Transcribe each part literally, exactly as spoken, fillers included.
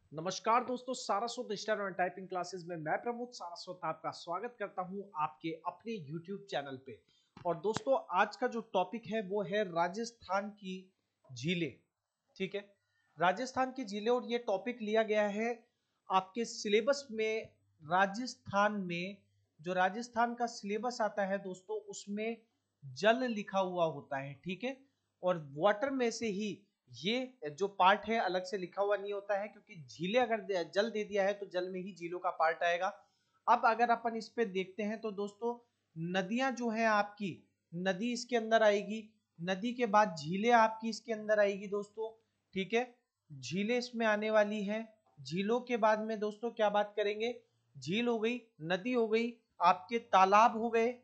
नमस्कार दोस्तों, सारस्वत स्टार और टाइपिंग क्लासेस में मैं प्रमोद सारस्वत आपका स्वागत करता हूं आपके अपने यूट्यूब चैनल पे। और दोस्तों, आज का जो टॉपिक है वो है राजस्थान की झीलें। ठीक है, राजस्थान की झीलें। और ये टॉपिक लिया गया है आपके सिलेबस में। राजस्थान में जो राजस्थान का सिलेबस आता है दोस्तों, उसमें जल लिखा हुआ होता है। ठीक है, और वाटर में से ही ये जो पार्ट है अलग से लिखा हुआ नहीं होता है, क्योंकि झीलें अगर जल दे दिया है तो जल में ही झीलों का पार्ट आएगा। अब अगर अपन इस पे देखते हैं तो दोस्तों, नदियां जो है आपकी, नदी इसके अंदर आएगी, नदी के बाद झीलें आपकी इसके अंदर आएगी दोस्तों। ठीक है, झीलें इसमें आने वाली है। झीलों के बाद में दोस्तों क्या बात करेंगे, झील हो गई, नदी हो गई, आपके तालाब हो गए,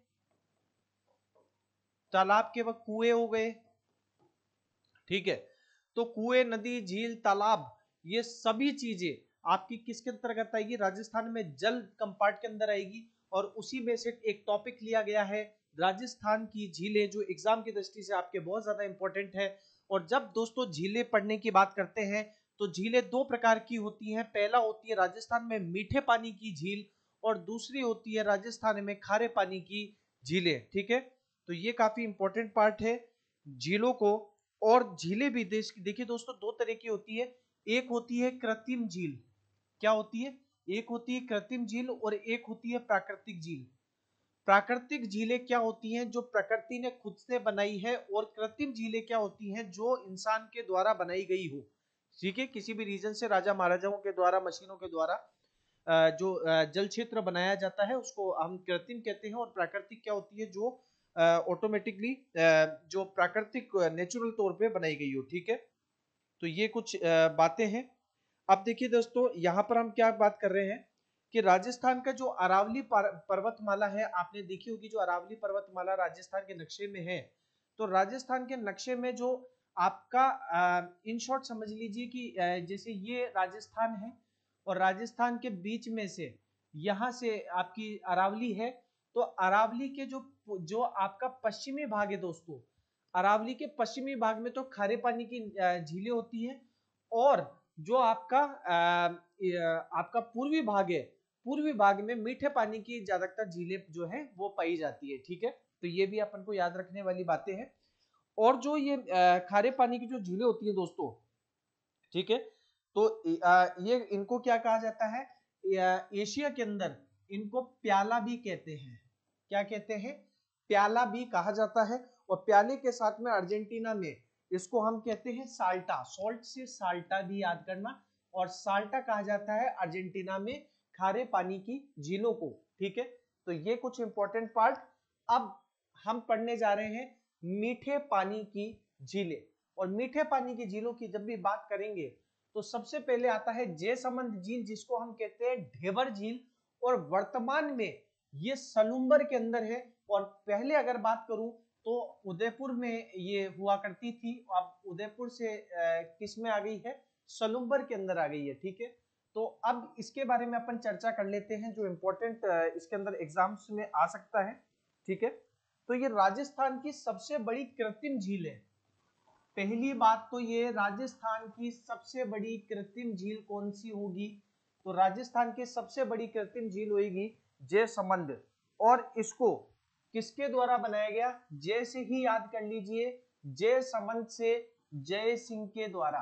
तालाब के वक्त कुएं हो गए। ठीक है, तो कुएं, नदी, झील, तालाब, ये सभी चीजें आपकी किसके अंतर्गत आएगी, राजस्थान में जल कंपार्ट के अंदर आएगी। और उसी में से एक टॉपिक लिया गया है राजस्थान की झीलें, जो एग्जाम की दृष्टि से आपके बहुत ज्यादा इंपॉर्टेंट है। और जब दोस्तों झीलें पढ़ने की बात करते हैं तो झीलें दो प्रकार की होती हैं। पहला होती है राजस्थान में मीठे पानी की झील, और दूसरी होती है राजस्थान में खारे पानी की झीलें। ठीक है, तो ये काफी इंपॉर्टेंट पार्ट है झीलों को। और झीलें भी देश देखिए दोस्तों, दो तरह की होती है। एक होती है कृत्रिम झील। क्या होती है, एक होती है कृत्रिम झील और एक होती है प्राकृतिक झील। प्राकृतिक झीलें क्या होती हैं, जो प्रकृति ने खुद से बनाई है। और कृत्रिम झीलें क्या होती हैं, जो इंसान के द्वारा बनाई गई हो। ठीक है, किसी भी रीजन से राजा महाराजाओं के द्वारा, मशीनों के द्वारा जो जल क्षेत्र बनाया जाता है उसको हम कृत्रिम कहते हैं। और प्राकृतिक क्या होती है, जो ऑटोमेटिकली जो प्राकृतिक नेचुरल तौर पे बनाई गई हो। ठीक है, तो ये कुछ बातें हैं। अब देखिए दोस्तों, यहाँ पर हम क्या बात कर रहे हैं कि राजस्थान का जो अरावली पर्वतमाला है, आपने देखी होगी, जो अरावली पर्वतमाला राजस्थान के नक्शे में है। तो राजस्थान के नक्शे में जो आपका इन शॉर्ट समझ लीजिए कि जैसे ये राजस्थान है और राजस्थान के बीच में से यहाँ से आपकी अरावली है। तो अरावली के जो जो आपका पश्चिमी भाग है दोस्तों, अरावली के पश्चिमी भाग में तो खारे पानी की झीलें होती हैं। और जो आपका आपका पूर्वी भाग है, पूर्वी भाग में मीठे पानी की ज्यादातर झीलें जो है वो पाई जाती है। ठीक है, तो ये भी अपन को याद रखने वाली बातें हैं। और जो ये खारे पानी की जो झीलें होती है दोस्तों, ठीक है, तो ये इनको क्या कहा जाता है, एशिया के अंदर इनको प्याला भी कहते हैं। क्या कहते हैं, प्याला भी कहा जाता है। और प्याले के साथ में अर्जेंटीना में इसको हम कहते हैं साल्टा, सॉल्ट से साल्टा भी याद करना। और साल्टा कहा जाता है अर्जेंटीना में खारे पानी की झीलों को। ठीक है, तो ये कुछ इंपॉर्टेंट पार्ट। अब हम पढ़ने जा रहे हैं मीठे पानी की झीलें। और मीठे पानी की झीलों की जब भी बात करेंगे तो सबसे पहले आता है जयसमंद झील, जिसको हम कहते हैं ढेबर झील। और वर्तमान में ये सलुम्बर के अंदर है। और पहले अगर बात करूं तो उदयपुर में ये हुआ करती थी, अब उदयपुर से किस में आ गई है, सलुम्बर के अंदर आ गई है। ठीक है, तो अब इसके बारे में अपन चर्चा कर लेते हैं, जो इंपॉर्टेंट इसके अंदर एग्जाम्स में आ सकता है। ठीक है, तो ये राजस्थान की सबसे बड़ी कृत्रिम झील है। पहली बात तो ये, राजस्थान की सबसे बड़ी कृत्रिम झील कौन सी होगी, तो राजस्थान की सबसे बड़ी कृत्रिम झील होगी जयसमंद। और इसको किसके द्वारा बनाया गया, जय से ही याद कर लीजिए, जयसमंद से जय सिंह के द्वारा।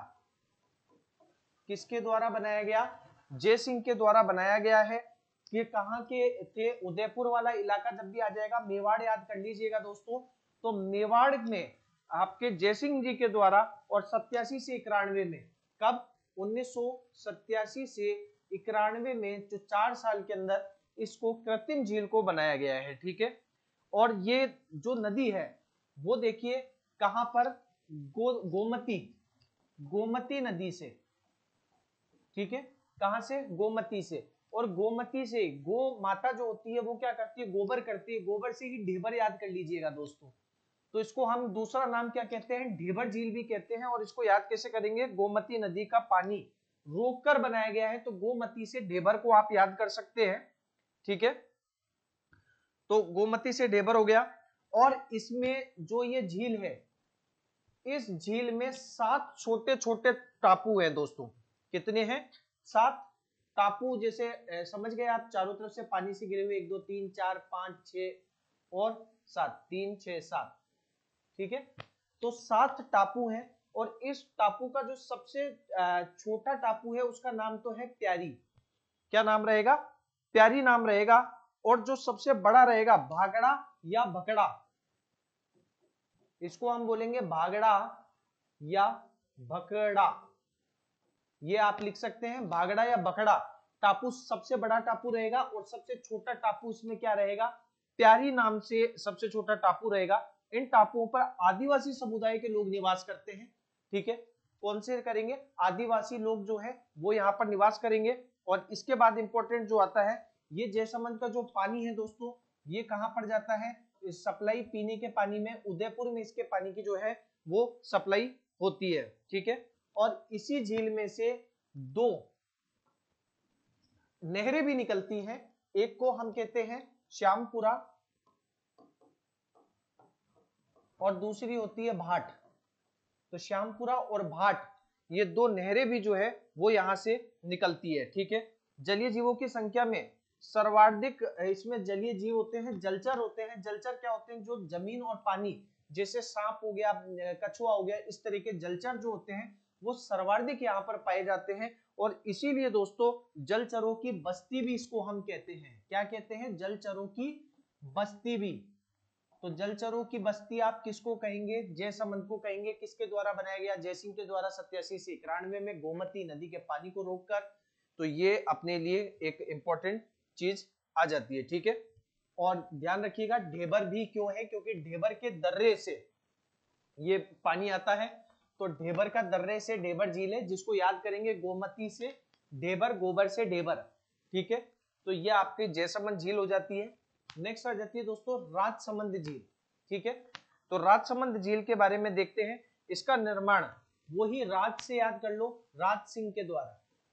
किसके द्वारा बनाया गया, जय सिंह के द्वारा बनाया गया है। ये कहां के थे, उदयपुर वाला इलाका जब भी आ जाएगा, मेवाड़ याद कर लीजिएगा दोस्तों। तो मेवाड़ में आपके जयसिंह जी के द्वारा, और सत्यासी से इक्यानवे में, कब, उन्नीस सौ सत्यासी से इक्यानवे में, जो चार साल के अंदर इसको कृत्रिम झील को बनाया गया है। ठीक है, और ये जो नदी है वो देखिए कहां पर, गो गोमती, गोमती नदी से। ठीक है, कहां से, गोमती से। और गोमती से गो माता जो होती है वो क्या करती है, गोबर करती है, गोबर से ही ढेबर याद कर लीजिएगा दोस्तों। तो इसको हम दूसरा नाम क्या कहते हैं, ढेबर झील भी कहते हैं। और इसको याद कैसे करेंगे, गोमती नदी का पानी रोककर बनाया गया है, तो गोमती से ढेबर को आप याद कर सकते हैं। ठीक है, तो गोमती से ढेबर हो गया। और इसमें जो ये झील है, इस झील में सात छोटे छोटे टापू हैं दोस्तों। कितने हैं, सात टापू, जैसे समझ गए आप, चारों तरफ से पानी से घिरे हुए, एक दो तीन चार पांच छह और सात, तीन छह सात, ठीक है। तो सात टापू हैं और इस टापू का जो सबसे छोटा टापू है उसका नाम तो है प्यारी। क्या नाम रहेगा? प्यारी नाम रहेगा। और जो सबसे बड़ा रहेगा भागड़ा या भकड़ा, इसको हम बोलेंगे भागड़ा या भकड़ा, ये आप लिख सकते हैं, भागड़ा या भकड़ा। टापू सबसे बड़ा टापू रहेगा और सबसे छोटा टापू इसमें क्या रहेगा? प्यारी नाम से सबसे छोटा टापू रहेगा। इन टापुओं पर आदिवासी समुदाय के लोग निवास करते हैं, ठीक है। कौन से करेंगे? आदिवासी लोग जो है वो यहाँ पर निवास करेंगे। और इसके बाद इंपॉर्टेंट जो आता है, ये जयसमंद का जो पानी है दोस्तों, ये कहाँ पर जाता है? सप्लाई पीने के पानी में, उदयपुर में इसके पानी की जो है वो सप्लाई होती है, ठीक है। और इसी झील में से दो नहरें भी निकलती हैं, एक को हम कहते हैं श्यामपुरा और दूसरी होती है भाट। तो श्यामपुरा और भाट, ये दो नहरें भी जो है वो यहां से निकलती है, ठीक है। जलीय जीवों की संख्या में सर्वाधिक इसमें जलीय जीव होते हैं, जलचर होते हैं। जलचर क्या होते हैं? जो जमीन और पानी, जैसे सांप हो गया, कछुआ हो गया, इस तरह के जलचर जो होते हैं वो सर्वाधिक यहाँ पर पाए जाते हैं। और इसीलिए दोस्तों जलचरों की बस्ती भी इसको हम कहते हैं। क्या कहते हैं? जलचरों की बस्ती भी। तो जलचरों की बस्ती आप किसको कहेंगे? जयसमंद को कहेंगे। किसके द्वारा बनाया गया? जयसिंह के द्वारा सत्यासी से इक्यानवे में गोमती नदी के पानी को रोककर। तो ये अपने लिए एक इंपॉर्टेंट चीज आ जाती है, ठीक है। और ध्यान रखिएगा ढेबर भी क्यों है? क्योंकि ढेबर के दर्रे से ये पानी आता है। तो ढेबर का दर्रे से ढेबर झील है, जिसको याद करेंगे गोमती से ढेबर, गोबर से ढेबर, ठीक है। तो ये आपकी जयसमंद झील हो जाती है। नेक्स्ट आ जाती है दोस्तों राजसमंद झील, ठीक है। तो राजसमंद झील के बारे में देखते हैं। इसका निर्माण वही राज से याद कर लो, राज सिंह के द्वारा,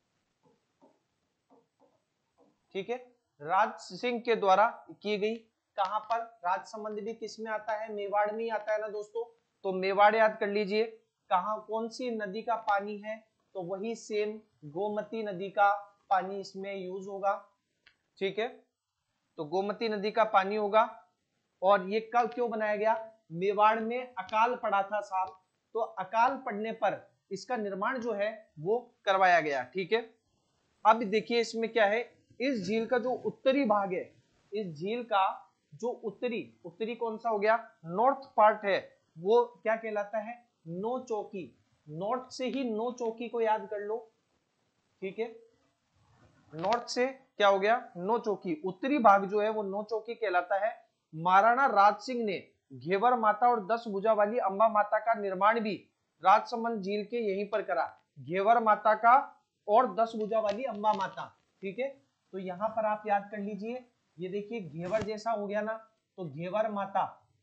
ठीक है, राज सिंह के द्वारा की गई। कहां पर? राजसमंद भी किस में आता है? मेवाड़ में आता है ना दोस्तों। तो मेवाड़ याद कर लीजिए। कहां, कौन सी नदी का पानी है? तो वही सेम गोमती नदी का पानी इसमें यूज होगा, ठीक है। तो गोमती नदी का पानी होगा। और ये कब क्यों बनाया गया? मेवाड़ में अकाल पड़ा था साहब, तो अकाल पड़ने पर इसका निर्माण जो है वो करवाया गया, ठीक है। अब देखिए इसमें क्या है, इस झील का जो उत्तरी भाग है, इस झील का जो उत्तरी उत्तरी कौन सा हो गया? नॉर्थ पार्ट है, वो क्या कहलाता है? नो चौकी। नॉर्थ से ही नो चौकी को याद कर लो, ठीक है। नॉर्थ से क्या हो गया? नो चौकी। उत्तरी भाग जो है वो नो चौकी कहलाता है। महाराणा राज सिंह ने घेवर माता और दस भुजा वाली अंबा माता का निर्माण भी राजसमंद झील के यहीं पर करा। घेवर माता का और दस भुजा वाली अंबा माता, ठीक है। तो यहां पर आप याद कर लीजिए, ये देखिए घेवर जैसा हो गया ना, तो घेवर माता,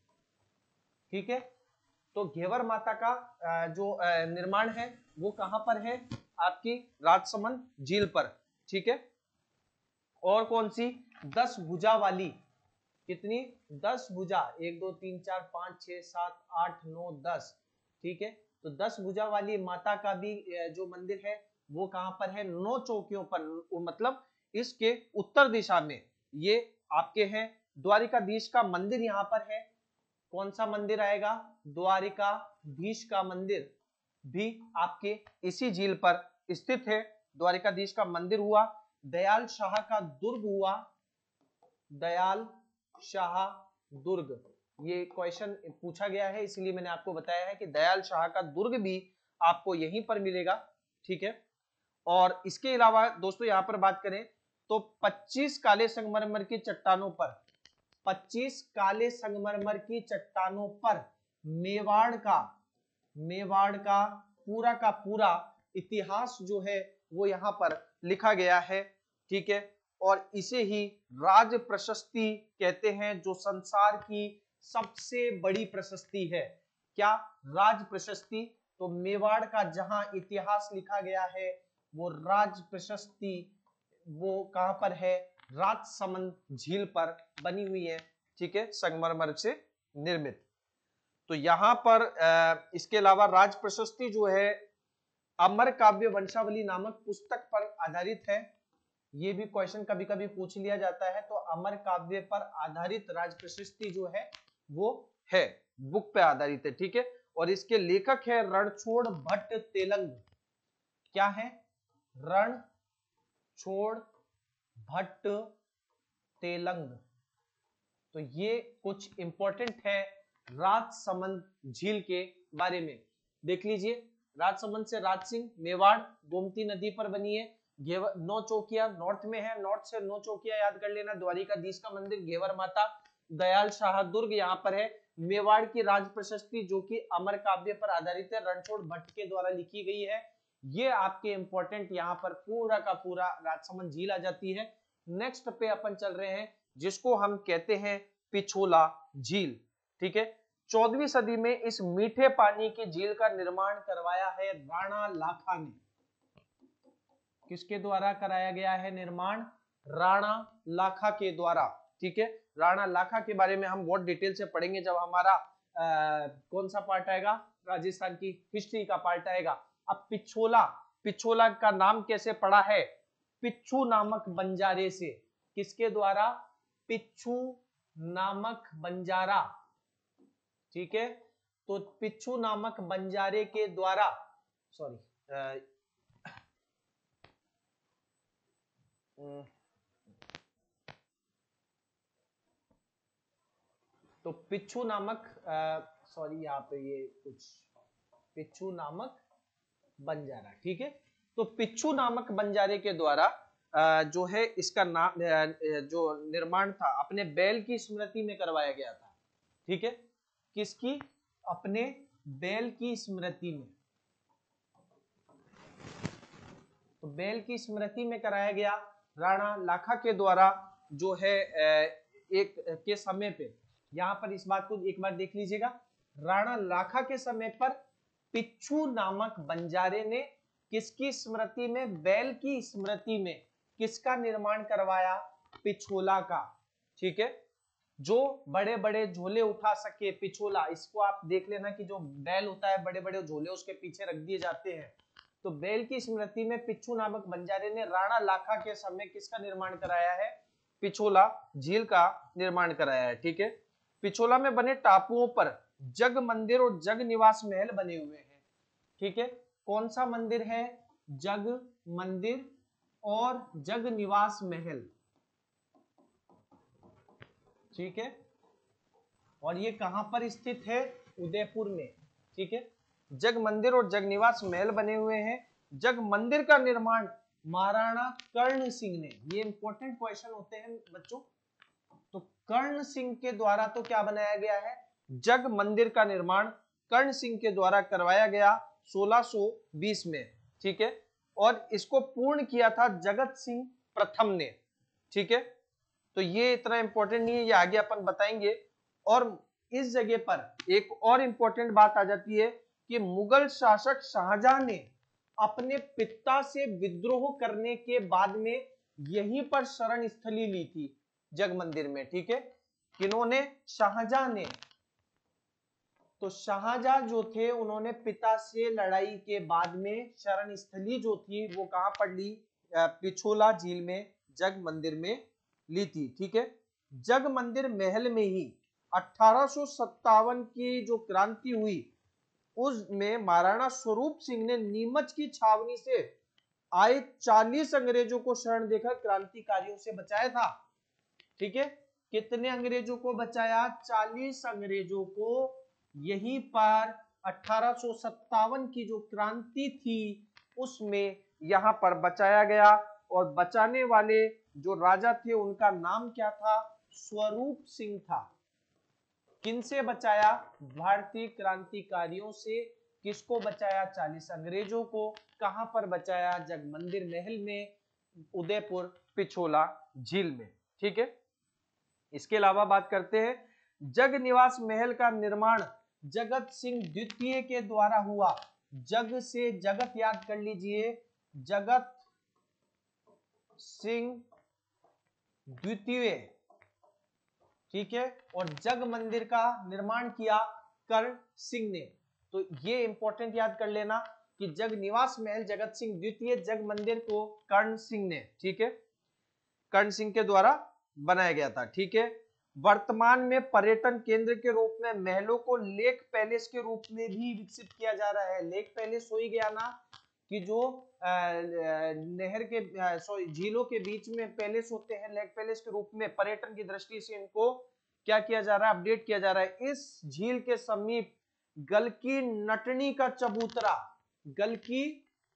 ठीक है। तो घेवर माता का जो निर्माण है वो कहां पर है? आपकी राजसमंद झील पर, ठीक है। और कौन सी? दस भुजा वाली। कितनी? दस भुजा, एक दो तीन चार पांच छह सात आठ नौ दस, ठीक है। तो दस भुजा वाली माता का भी जो मंदिर है वो कहां पर है? नौ चौकियों पर, मतलब इसके उत्तर दिशा में ये आपके हैं। द्वारिकाधीश का मंदिर यहां पर है। कौन सा मंदिर आएगा? द्वारिकाधीश का मंदिर भी आपके इसी झील पर स्थित है। द्वारिकाधीश का मंदिर हुआ। दयाल शाह का दुर्ग हुआ। दयाल शाह दुर्ग, ये क्वेश्चन पूछा गया है, इसलिए मैंने आपको बताया है कि दयाल शाह का दुर्ग भी आपको यहीं पर मिलेगा, ठीक है। और इसके अलावा दोस्तों यहां पर बात करें तो पच्चीस काले संगमरमर की चट्टानों पर, पच्चीस काले संगमरमर की चट्टानों पर मेवाड़ का मेवाड़ का पूरा का पूरा इतिहास जो है वो यहां पर लिखा गया है, ठीक है। और इसे ही राज प्रशस्ति कहते हैं, जो संसार की सबसे बड़ी प्रशस्ति है। क्या? राज प्रशस्ति। तो मेवाड़ का जहां इतिहास लिखा गया है वो राज प्रशस्ति, वो कहां पर है? राजसमंद झील पर बनी हुई है, ठीक है, संगमरमर से निर्मित। तो यहां पर इसके अलावा राज प्रशस्ति जो है अमर काव्य वंशावली नामक पुस्तक पर आधारित है। ये भी क्वेश्चन कभी कभी पूछ लिया जाता है। तो अमर काव्य पर आधारित राज प्रशस्ति जो है वो है, बुक पे आधारित है, ठीक है। और इसके लेखक है रणछोड़ भट्ट तेलंग। क्या है? रणछोड़ भट्ट तेलंग। तो ये कुछ इंपॉर्टेंट है राजसमंद झील के बारे में। देख लीजिए, राजसमंद से राजसिंह, मेवाड़, गोमती नदी पर बनी है। नौ चौकिया नॉर्थ में है, नॉर्थ से नौ चौकिया याद कर लेना। द्वारिकाधीश का मंदिर, घेवर माता, दयाल शाह दुर्ग यहाँ पर है। मेवाड़ की राज प्रशस्ति जो कि अमर काव्य पर आधारित है, रणछोड़ भट्ट के द्वारा लिखी गई है। ये आपके इंपॉर्टेंट यहाँ पर पूरा का पूरा राजसमंद झील आ जाती है। नेक्स्ट पे अपन चल रहे हैं जिसको हम कहते हैं पिछोला झील, ठीक है। चौदहवीं सदी में इस मीठे पानी की झील का निर्माण करवाया है राणा लाखा ने। किसके द्वारा कराया गया है निर्माण? राणा लाखा के द्वारा, ठीक है। राणा लाखा के बारे में हम बहुत डिटेल से पढ़ेंगे जब हमारा आ, कौन सा पार्ट आएगा, राजस्थान की हिस्ट्री का पार्ट आएगा। अब पिछोला, पिछोला का नाम कैसे पड़ा है? पिच्छू नामक बंजारे से। किसके द्वारा? पिच्छू नामक बंजारा, ठीक है। तो पिच्छू नामक बंजारे के द्वारा, सॉरी तो पिच्छू नामक, सॉरी यहाँ पे ये कुछ पिच्छू नामक बंजारा, ठीक है। तो पिच्छू नामक बंजारे के द्वारा जो है इसका नाम, जो निर्माण था अपने बैल की स्मृति में करवाया गया था, ठीक है। किसकी? अपने बैल की स्मृति में। तो बैल की स्मृति में कराया गया राणा लाखा के द्वारा जो है एक के समय पे। यहां पर इस बात को एक बार देख लीजिएगा, राणा लाखा के समय पर पिच्छू नामक बंजारे ने किसकी स्मृति में? बैल की स्मृति में किसका निर्माण करवाया? पिछोला का, ठीक है। जो बड़े बड़े झोले उठा सके, पिछोला, इसको आप देख लेना कि जो बैल होता है बड़े बड़े झोले उसके पीछे रख दिए जाते हैं। तो बैल की स्मृति में पिच्छू नामक बंजारे ने राणा लाखा के समय किसका निर्माण कराया है? पिछोला झील का निर्माण कराया है, ठीक है। पिछोला में बने टापुओं पर जग मंदिर और जग निवास महल बने हुए हैं, ठीक है। कौन सा मंदिर है? जग मंदिर और जग निवास महल, ठीक है। और ये कहां पर स्थित है? उदयपुर में, ठीक है। जग मंदिर और जग निवास महल बने हुए हैं। जग मंदिर का निर्माण महाराणा कर्ण सिंह ने, ये इंपॉर्टेंट क्वेश्चन होते हैं बच्चों। तो कर्ण सिंह के द्वारा तो क्या बनाया गया है? जग मंदिर का निर्माण कर्ण सिंह के द्वारा करवाया गया सोलह सौ बीस में, ठीक है। और इसको पूर्ण किया था जगत सिंह प्रथम ने, ठीक है। तो ये इतना इंपॉर्टेंट नहीं है, ये आगे अपन बताएंगे। और इस जगह पर एक और इंपॉर्टेंट बात आ जाती है कि मुगल शासक शाहजहां ने अपने पिता से विद्रोह करने के बाद में यहीं पर शरण स्थली ली थी, जग मंदिर में, ठीक है। किन्होंने? शाहजहां ने। तो शाहजहां जो थे उन्होंने पिता से लड़ाई के बाद में शरण स्थली जो थी वो कहां पर ली? पिछोला झील में, जग मंदिर में ली थी, ठीक है। जग मंदिर महल में ही अठारह सौ सत्तावन की जो क्रांति हुई उसमें महाराणा स्वरूप सिंह ने नीमच की छावनी से आए चालीस अंग्रेजों को शरण देकर क्रांतिकारियों से बचाया था, ठीक है। कितने अंग्रेजों को बचाया? चालीस अंग्रेजों को यहीं पर अठारह सौ सत्तावन की जो क्रांति थी उसमें यहां पर बचाया गया। और बचाने वाले जो राजा थे उनका नाम क्या था? स्वरूप सिंह था। किनसे बचाया? भारतीय क्रांतिकारियों से। किसको बचाया? चालीस अंग्रेजों को। कहां पर बचाया? जग मंदिर महल में, उदयपुर पिछोला झील में, ठीक है। इसके अलावा बात करते हैं, जग निवास महल का निर्माण जगत सिंह द्वितीय के द्वारा हुआ। जग से जगत याद कर लीजिए, जगत सिंह द्वितीय, ठीक है। और जग मंदिर का निर्माण किया कर्ण सिंह ने। तो ये इंपॉर्टेंट याद कर लेना, कि जग निवास महल जगत सिंह द्वितीय जग मंदिर को कर्ण सिंह ने, ठीक है, कर्ण सिंह के द्वारा बनाया गया था, ठीक है। वर्तमान में पर्यटन केंद्र के रूप में महलों को लेक पैलेस के रूप में भी विकसित किया जा रहा है। लेक पैलेस हो ही गया ना, कि जो नहर के सॉरी झीलों के बीच में पैलेस होते हैं, लेक पैलेस के रूप में पर्यटन की दृष्टि से इनको क्या किया जा रहा है, अपडेट किया जा रहा है। इस झील के समीप गलकी नटनी का चबूतरा, गलकी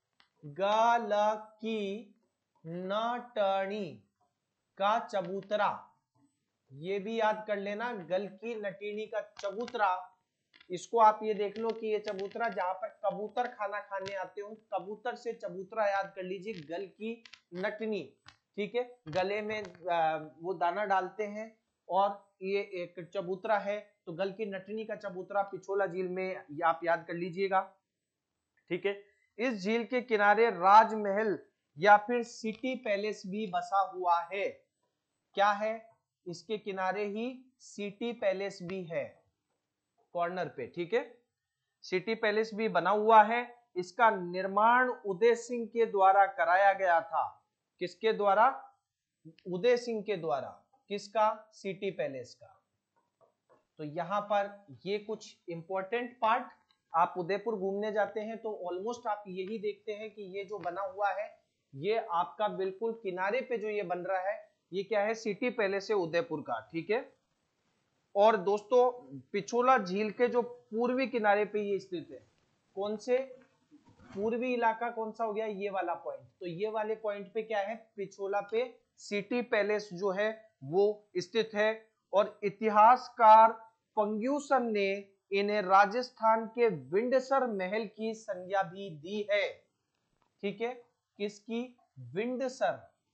गलकी नटनी का चबूतरा, ये भी याद कर लेना, गलकी नटीनी का चबूतरा। इसको आप ये देख लो कि ये चबूतरा जहां पर कबूतर खाना खाने आते हो, कबूतर से चबूतरा याद कर लीजिए, गलकी नटनी, ठीक है। गले में आ, वो दाना डालते हैं और ये एक चबूतरा है, तो गलकी नटनी का चबूतरा पिछोला झील में आप याद कर लीजिएगा, ठीक है। इस झील के किनारे राजमहल या फिर सिटी पैलेस भी बसा हुआ है। क्या है? इसके किनारे ही सिटी पैलेस भी है, कॉर्नर पे, ठीक है। सिटी पैलेस भी बना हुआ है। इसका निर्माण उदय सिंह के द्वारा कराया गया था। किसके द्वारा? उदय सिंह के द्वारा। किसका? सिटी पैलेस का। तो यहां पर ये कुछ इंपॉर्टेंट पार्ट, आप उदयपुर घूमने जाते हैं तो ऑलमोस्ट आप यही देखते हैं कि ये जो बना हुआ है, ये आपका बिल्कुल किनारे पे जो ये बन रहा है, ये क्या है? सिटी पैलेस है उदयपुर का, ठीक है। और दोस्तों पिछोला झील के जो पूर्वी किनारे पे ये स्थित है, कौन से? पूर्वी इलाका कौन सा हो गया? ये वाला पॉइंट। तो ये वाले पॉइंट पे क्या है? पिछोला पे सिटी पैलेस जो है वो स्थित है। और इतिहासकार फर्ग्यूसन ने इन्हें राजस्थान के विंडसर महल की संज्ञा भी दी है, ठीक है। किसकी? विंडसर।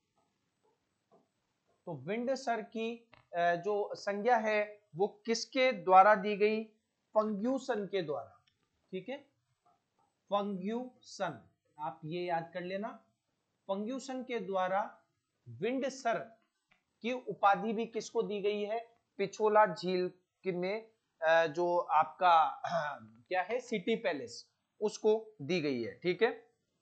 तो विंडसर की जो संज्ञा है वो किसके द्वारा दी गई? फर्ग्यूसन के द्वारा, ठीक है। फर्ग्यूसन, आप ये याद कर लेना, फर्ग्यूसन के द्वारा विंडसर की उपाधि भी किसको दी गई है? पिछोला झील में जो आपका क्या है? सिटी पैलेस, उसको दी गई है, ठीक है।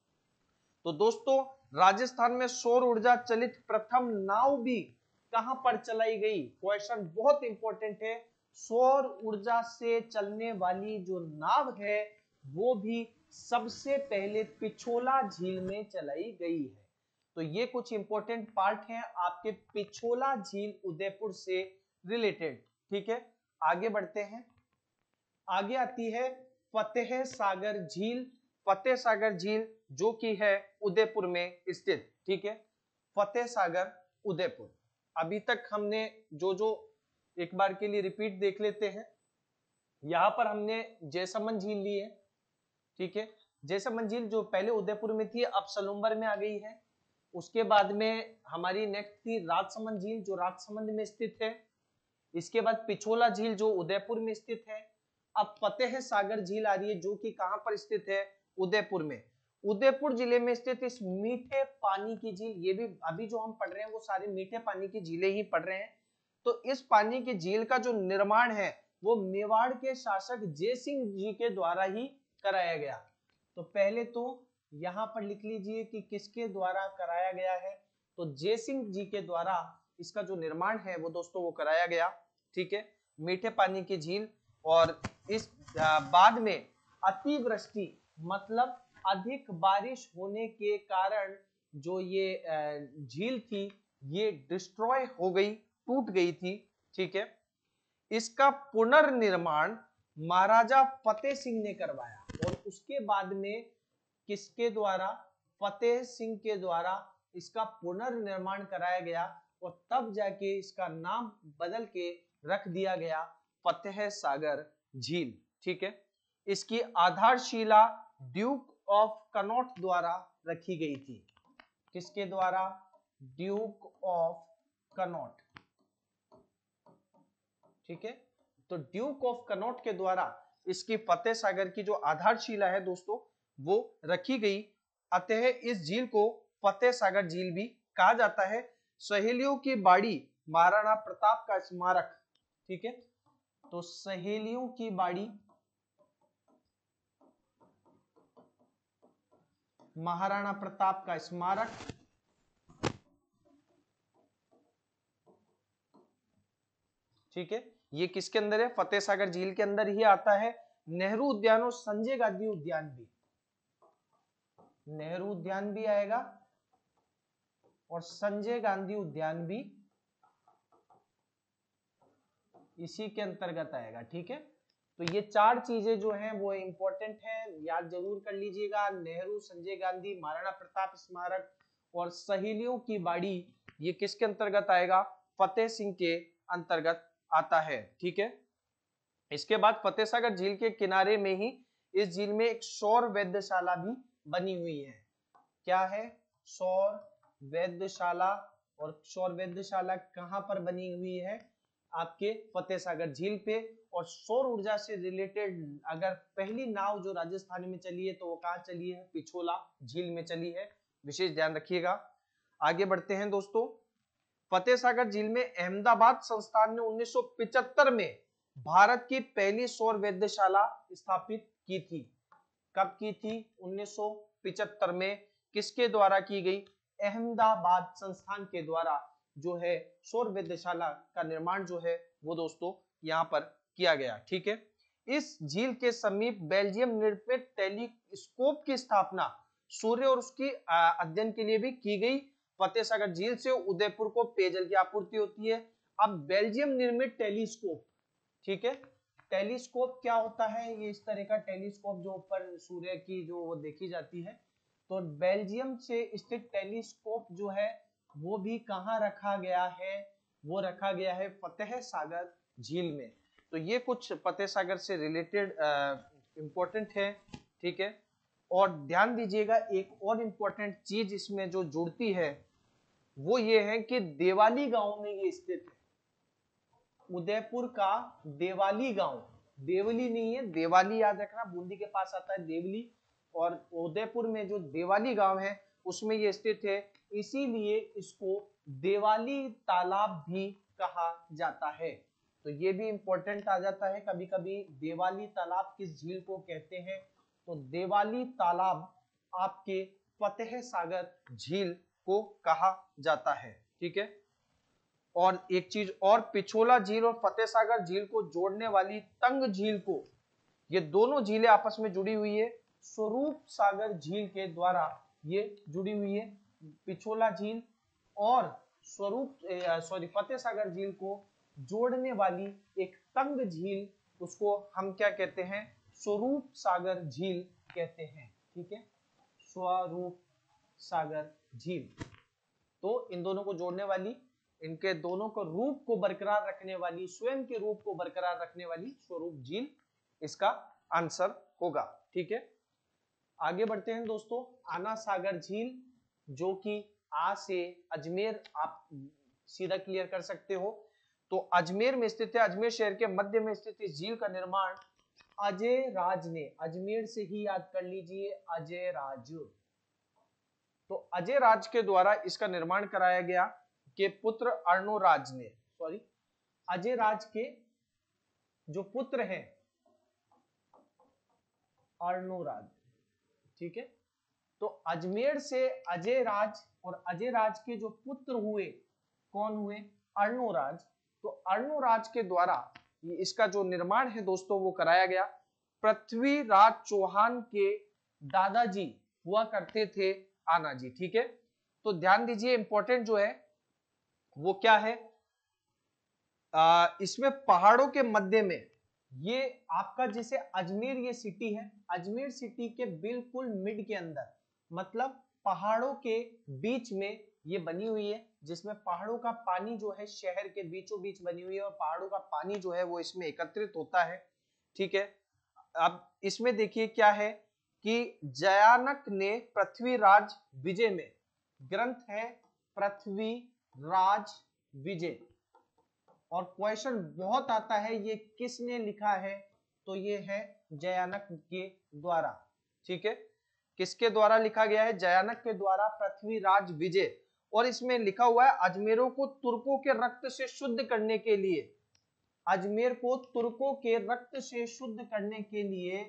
तो दोस्तों राजस्थान में सौर ऊर्जा चलित प्रथम नाव भी कहां पर चलाई गई? क्वेश्चन बहुत इंपॉर्टेंट है। सौर ऊर्जा से चलने वाली जो नाव है वो भी सबसे पहले पिछोला झील में चलाई गई है। तो ये कुछ इंपॉर्टेंट पार्ट हैं आपके पिछोला झील उदयपुर से रिलेटेड, ठीक है। आगे बढ़ते हैं। आगे आती है फतेह सागर झील। फतेह सागर झील जो कि है उदयपुर में स्थित, ठीक है। फतेह सागर उदयपुर। अभी तक हमने जो जो एक बार के लिए रिपीट देख लेते हैं। यहां पर हमने जैसमंद झील ली है, ठीक है। जैसमंद झील जो पहले उदयपुर में थी अब सलूम्बर में आ गई है। उसके बाद में हमारी नेक्स्ट थी राजसमंद झील जो राजसमंद में स्थित है। इसके बाद पिछोला झील जो उदयपुर में स्थित है। अब फतेह सागर झील आ रही है जो कि कहां पर स्थित है? उदयपुर में। उदयपुर जिले में स्थित इस मीठे पानी की झील, ये भी अभी जो हम पढ़ रहे हैं वो सारे मीठे पानी की झीलें ही पढ़ रहे हैं। तो इस पानी की झील का जो निर्माण है वो मेवाड़ के शासक जयसिंह जी के द्वारा ही कराया गया। तो पहले तो यहां पर लिख लीजिए कि किसके द्वारा कराया गया है। तो जयसिंह जी के द्वारा इसका जो निर्माण है वो दोस्तों वो कराया गया, ठीक है। मीठे पानी की झील। और इस बाद में अतिवृष्टि मतलब अधिक बारिश होने के कारण जो ये झील थी ये डिस्ट्रॉय हो गई, टूट गई थी, ठीक है। इसका पुनर्निर्माण महाराजा फतेह सिंह ने करवाया। और उसके बाद में किसके द्वारा? फतेह सिंह के द्वारा इसका पुनर्निर्माण कराया गया। और तब जाके इसका नाम बदल के रख दिया गया फतेह सागर झील, ठीक है। इसकी आधारशिला ड्यूक ऑफ कनॉट द्वारा रखी गई थी। किसके द्वारा? ड्यूक ऑफ कनॉट, ठीक है। तो ड्यूक ऑफ कनॉट के द्वारा इसकी फतेह सागर की जो आधारशिला है दोस्तों वो रखी गई। अतः इस झील को फतेह सागर झील भी कहा जाता है। सहेलियों की बाड़ी महाराणा प्रताप का स्मारक, ठीक है। तो सहेलियों की बाड़ी महाराणा प्रताप का स्मारक, ठीक है, ये किसके अंदर है, फतेह सागर झील के अंदर ही आता है। नेहरू उद्यान और संजय गांधी उद्यान भी, नेहरू उद्यान भी आएगा और संजय गांधी उद्यान भी इसी के अंतर्गत आएगा, ठीक है। तो ये चार चीजें जो हैं वो इंपॉर्टेंट है, याद जरूर कर लीजिएगा। नेहरू, संजय गांधी, महाराणा प्रताप स्मारक और सहेलियों की बाड़ी, ये किसके अंतर्गत आएगा, फतेह सिंह के अंतर्गत आता है, ठीक है। इसके बाद फतेह सागर झील के किनारे में ही इस झील में एक सौर वेधशाला भी बनी हुई है। क्या है, सौर वेधशाला। और सौर वेधशाला कहां पर बनी हुई है, आपके फतेह सागर झील पे। और सौर ऊर्जा से रिलेटेड अगर पहली नाव जो राजस्थान में चली है तो वो कहां चली है, पिछोला झील में चली है, विशेष ध्यान रखिएगा। आगे बढ़ते हैं दोस्तों, फतेह सागर झील में अहमदाबाद संस्थान ने उन्नीस सौ पचहत्तर में भारत की पहली सौर वेधशाला स्थापित की थी। कब की थी, उन्नीस सौ पचहत्तर में। किसके द्वारा की गई, अहमदाबाद संस्थान के द्वारा जो है सौर वेधशाला का निर्माण जो है वो दोस्तों यहाँ पर किया गया, ठीक है। इस झील के समीप बेल्जियम निर्मित टेलीस्कोप की स्थापना सूर्य और उसकी अध्ययन के लिए भी की गई। फतेह सागर झील से उदयपुर को पेयजल की आपूर्ति होती है। अब बेल्जियम निर्मित टेलीस्कोप, ठीक है, टेलीस्कोप क्या होता है, ये इस तरह का टेलीस्कोप जो ऊपर सूर्य की जो वो देखी जाती है। तो बेल्जियम से स्थित टेलीस्कोप जो है वो भी कहाँ रखा गया है, वो रखा गया है फतेह सागर झील में। तो ये कुछ फतेह सागर से रिलेटेड इंपॉर्टेंट है, ठीक है। और ध्यान दीजिएगा एक और इंपॉर्टेंट चीज इसमें जो जुड़ती है वो ये है कि देवाली गांव में ये स्थित है। उदयपुर का देवाली गांव, देवली नहीं है, देवाली याद रखना, बूंदी के पास आता है देवली। और उदयपुर में जो देवाली गांव है उसमें ये स्थित है, इसीलिए इसको देवाली तालाब भी कहा जाता है। तो ये भी इंपॉर्टेंट आ जाता है, कभी कभी देवाली तालाब किस झील को कहते हैं, तो देवाली तालाब आपके फतेह सागर झील को कहा जाता है, ठीक है। और एक चीज और, पिछोला झील और फतेह सागर झील को जोड़ने वाली तंग झील को, ये दोनों झीलें आपस में जुड़ी हुई है स्वरूप सागर झील के द्वारा, ये जुड़ी हुई है। पिछोला झील और स्वरूप सॉरी फतेह सागर झील को जोड़ने वाली एक तंग झील, उसको हम क्या कहते हैं, स्वरूप सागर झील कहते हैं, ठीक है, स्वरूप सागर झील। तो इन दोनों को जोड़ने वाली, इनके दोनों को रूप को बरकरार रखने वाली, स्वयं के रूप को बरकरार रखने वाली स्वरूप झील इसका आंसर होगा, ठीक है। आगे बढ़ते हैं दोस्तों, आना सागर झील जो कि आ से अजमेर आप सीधा क्लियर कर सकते हो, तो अजमेर में स्थित है। अजमेर शहर के मध्य में स्थित इस झील का निर्माण अजय राज ने, अजमेर से ही याद कर लीजिए, अजय राज, तो अजय राज के द्वारा इसका निर्माण कराया गया के पुत्र अर्णोराज ने, सॉरी अजय राज के जो पुत्र हैं अर्णोराज, ठीक है। तो अजमेर से अजय राज और अजय राज के जो पुत्र हुए, कौन हुए, अर्णोराज। तो अर्णोराज के द्वारा इसका जो निर्माण है दोस्तों वो कराया गया। पृथ्वीराज चौहान के दादाजी हुआ करते थे आना जी, ठीक है। तो ध्यान दीजिए इंपॉर्टेंट जो है वो क्या है, आ, इसमें पहाड़ों के मध्य में ये आपका जैसे अजमेर ये सिटी है, अजमेर सिटी के बिल्कुल मिड के अंदर, मतलब पहाड़ों के बीच में ये बनी हुई है, जिसमें पहाड़ों का पानी जो है शहर के बीचों बीच बनी हुई है और पहाड़ों का पानी जो है वो इसमें एकत्रित होता है, ठीक है। अब इसमें देखिए क्या है कि जयानक ने पृथ्वीराज विजय में, ग्रंथ है पृथ्वीराज विजय, और क्वेश्चन बहुत आता है ये किसने लिखा है, तो ये है जयानक के द्वारा, ठीक है। किसके द्वारा लिखा गया है, जयानक के द्वारा पृथ्वीराज विजय। और इसमें लिखा हुआ है अजमेरों को तुर्कों के रक्त से शुद्ध करने के लिए, अजमेर को तुर्कों के रक्त से शुद्ध करने के लिए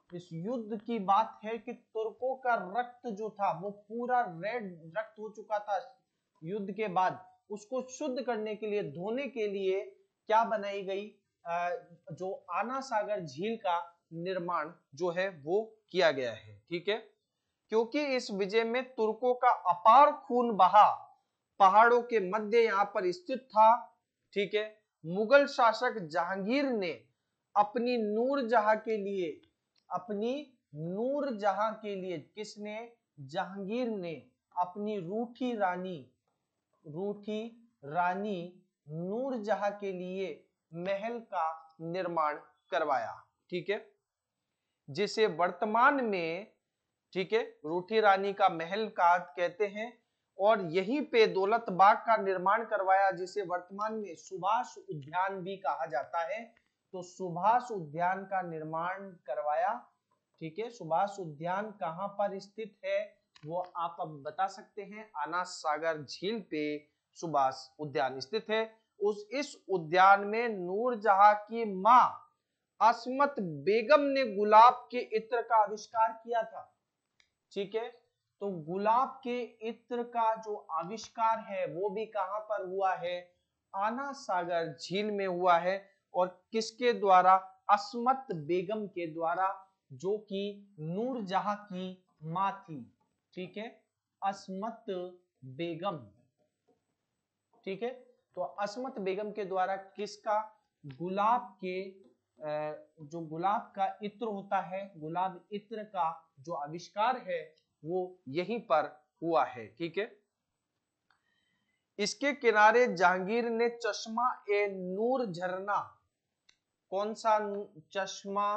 इस युद्ध की बात है कि तुर्कों का रक्त जो था वो पूरा रेड रक्त हो चुका था युद्ध के बाद, उसको शुद्ध करने के लिए, धोने के लिए क्या बनाई गई, जो आना सागर झील का निर्माण जो है वो किया गया है। ठीक है, क्योंकि इस विजय में तुर्कों का अपार खून बहा, पहाड़ों के मध्य यहाँ पर स्थित था। ठीक है, मुगल शासक जहांगीर ने अपनी नूरजहां के लिए, अपनी नूरजहां के लिए, किसने, जहांगीर ने अपनी रूठी रानी, रूठी रानी नूरजहां के लिए महल का निर्माण करवाया। ठीक है, जिसे वर्तमान में, ठीक है, रूठी रानी का महल का कहते हैं, और यहीं पे दौलत बाग का निर्माण करवाया, जिसे वर्तमान में सुभाष उद्यान भी कहा जाता है। तो सुभाष उद्यान का निर्माण करवाया। ठीक है, सुभाष उद्यान कहां पर स्थित है वो आप अब बता सकते हैं, आना सागर झील पे सुभाष उद्यान स्थित है। उस इस उद्यान में नूरजहां की मां अस्मत बेगम ने गुलाब के इत्र का आविष्कार किया था। ठीक है, तो गुलाब के इत्र का जो आविष्कार है वो भी कहां पर हुआ है, आना सागर झील में हुआ है। और किसके द्वारा, अस्मत बेगम के द्वारा, जो कि नूरजहां की मां थी। ठीक है, अस्मत बेगम। ठीक है, तो अस्मत बेगम के द्वारा किसका, गुलाब के, जो गुलाब का इत्र होता है, गुलाब इत्र का जो आविष्कार है वो यहीं पर हुआ है। ठीक है, इसके किनारे जहांगीर ने चश्मा ए नूर झरना, कौन सा चश्मा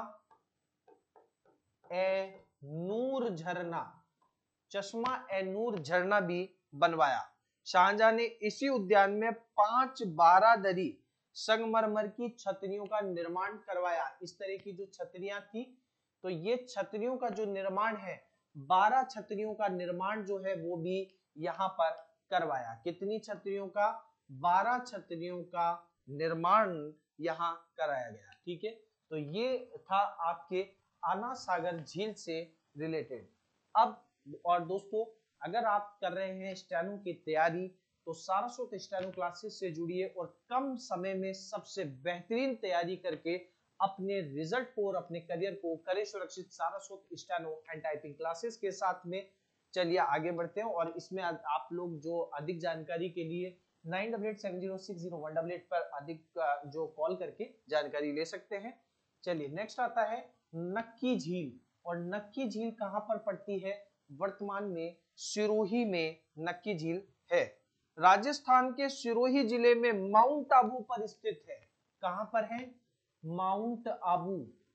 ए नूर झरना, चश्मा ए नूर झरना भी बनवाया। शाहजहां ने इसी उद्यान में पांच बारादरी संगमरमर की छतरियों का निर्माण करवाया। इस तरह की जो छतरियां थी, तो ये छतरियों का जो निर्माण है, बारह छतरियों का निर्माण जो है वो भी यहाँ पर करवाया। कितनी छतरियों का, बारह छतरियों का निर्माण यहाँ कराया गया। ठीक है, तो ये था आपके आना सागर झील से रिलेटेड। अब और दोस्तों, अगर आप कर रहे हैं स्टेनो की तैयारी, तो सारस्वत स्टेनो क्लासेस से जुड़िए और कम समय में सबसे बेहतरीन तैयारी करके अपने रिजल्ट को और अपने करियर को करें सुरक्षित Saraswat steno and typing classes के साथ में। चलिए आगे बढ़ते हैं, और इसमें आप लोग जो अधिक जानकारी के लिए nine double eight seven zero six zero one double eight पर अधिक जो कॉल करके जानकारी ले सकते हैं। चलिए नेक्स्ट आता है नक्की झील, और नक्की झील कहां पर पड़ती है, वर्तमान में सिरोही में नक्की झील है। राजस्थान के सिरोही जिले में माउंट आबू पर स्थित है। कहां पर है, माउंट आबू,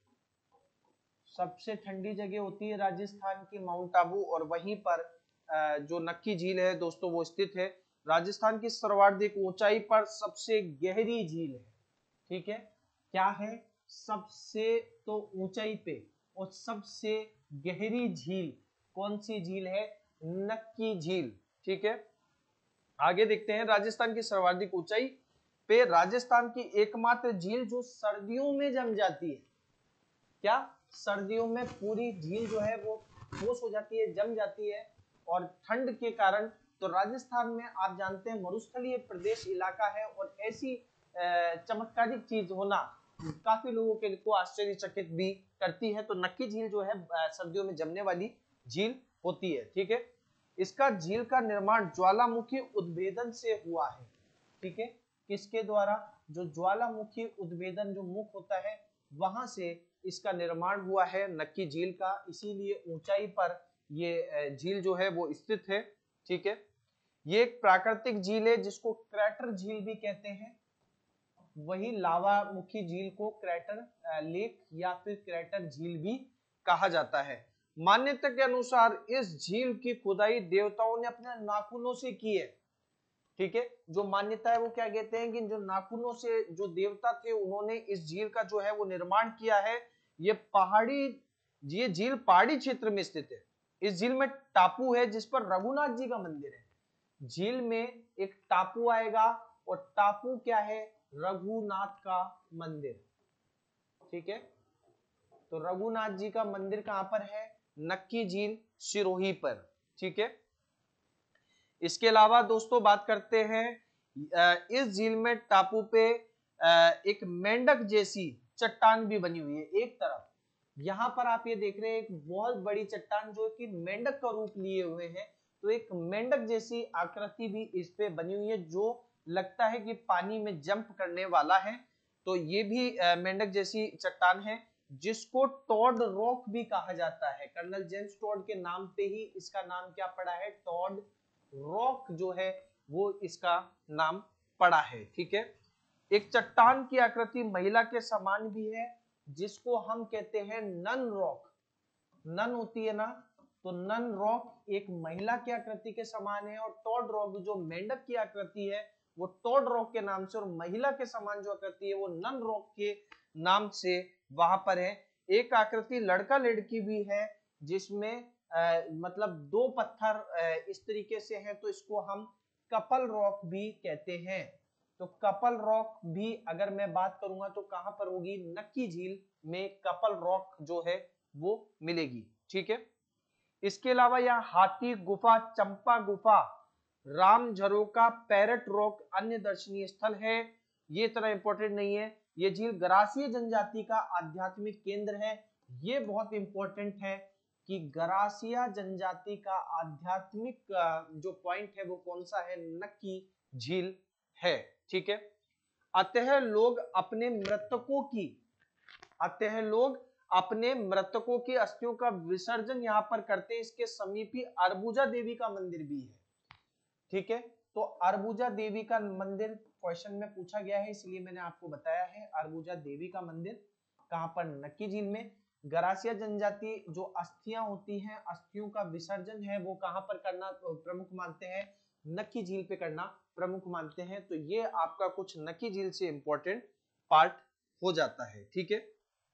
सबसे ठंडी जगह होती है राजस्थान की माउंट आबू, और वहीं पर जो नक्की झील है दोस्तों वो स्थित है। राजस्थान की सर्वाधिक ऊंचाई पर सबसे गहरी झील है। ठीक है, क्या है, सबसे तो ऊंचाई पे और सबसे गहरी झील कौन सी झील है, नक्की झील। ठीक है, आगे देखते हैं, राजस्थान की सर्वाधिक ऊंचाई पे राजस्थान की एकमात्र झील जो सर्दियों में जम जाती है। क्या, सर्दियों में पूरी झील जो है वो ठोस हो जाती है, जम जाती है, और ठंड के कारण, तो राजस्थान में आप जानते हैं मरुस्थलीय प्रदेश इलाका है, और ऐसी चमत्कारिक चीज होना काफी लोगों के को आश्चर्यचकित भी करती है। तो नक्की झील जो है सर्दियों में जमने वाली झील होती है। ठीक है, इसका झील का निर्माण ज्वालामुखी उद्भेदन से हुआ है। ठीक है, किसके द्वारा, जो ज्वालामुखी उद्भेदन जो मुख होता है वहां से इसका निर्माण हुआ है नक्की झील का, इसीलिए ऊंचाई पर ये झील जो है वो स्थित है। ठीक है, ये एक प्राकृतिक झील है जिसको क्रैटर झील भी कहते हैं। वही लावामुखी झील को क्रैटर लेक या फिर क्रैटर झील भी कहा जाता है। मान्यता के अनुसार इस झील की खुदाई देवताओं ने अपने नाखूनों से की है। ठीक है, जो मान्यता है वो क्या कहते हैं कि जो नाखूनों से जो देवता थे उन्होंने इस झील का जो है वो निर्माण किया है। ये पहाड़ी, ये झील पहाड़ी क्षेत्र में स्थित है। इस झील में टापू है जिस पर रघुनाथ जी का मंदिर है। झील में एक टापू आएगा, और टापू क्या है, रघुनाथ का मंदिर। ठीक है, तो रघुनाथ जी का मंदिर कहां पर है? नक्की झील सिरोही पर। ठीक है, इसके अलावा दोस्तों बात करते हैं इस झील में टापू पे एक मेंढक जैसी चट्टान भी बनी हुई है। एक तरफ यहाँ पर आप ये देख रहे हैं एक बहुत बड़ी चट्टान जो कि मेंढक का रूप लिए हुए है, तो एक मेंढक जैसी आकृति भी इस पे बनी हुई है जो लगता है कि पानी में जंप करने वाला है। तो ये भी मेंढक जैसी चट्टान है जिसको टॉड रॉक भी कहा जाता है। कर्नल जेम्स टॉड के नाम पे ही इसका नाम क्या पड़ा है? टॉड रॉक जो है वो इसका नाम पड़ा है। ठीक है, एक चट्टान की आकृति महिला के समान भी है जिसको हम कहते हैं नन रॉक। नन होती है ना, तो नन रॉक एक महिला की आकृति के समान है, और टॉड रॉक जो मेंढक की आकृति है वो टॉड रॉक के नाम से, और महिला के समान जो आकृति है वो नन रॉक के नाम से वहां पर है। एक आकृति लड़का लड़की भी है जिसमें आ, मतलब दो पत्थर आ, इस तरीके से हैं, तो इसको हम कपल रॉक भी कहते हैं। तो कपल रॉक भी अगर मैं बात करूंगा तो कहां पर होगी? नक्की झील में कपल रॉक जो है वो मिलेगी। ठीक है, इसके अलावा यहाँ हाथी गुफा, चंपा गुफा, राम झरोका, पैरट रॉक अन्य दर्शनीय स्थल है। ये इतना इंपॉर्टेंट नहीं है। ये झील गरासिया जनजाति का आध्यात्मिक केंद्र है। ये बहुत इंपॉर्टेंट है कि गरासिया जनजाति का आध्यात्मिक जो पॉइंट है वो कौन सा है? नक्की झील है। ठीक है, अतः लोग अपने मृतकों की अतः लोग अपने मृतकों की अस्थियों का विसर्जन यहाँ पर करते हैं। इसके समीप ही अरबुजा देवी का मंदिर भी है। ठीक है, तो अरबुजा देवी का मंदिर क्वेश्चन में पूछा गया है, इसलिए मैंने आपको बताया है। अरबुजा देवी का मंदिर कहां पर? नक्की झील में। गरासिया जनजाति जो अस्थियां होती हैं, अस्थियों का विसर्जन है वो कहां पर करना प्रमुख मानते हैं? नक्की झील पे करना प्रमुख मानते हैं। तो ये आपका कुछ नक्की झील से इंपॉर्टेंट पार्ट हो जाता है। ठीक है,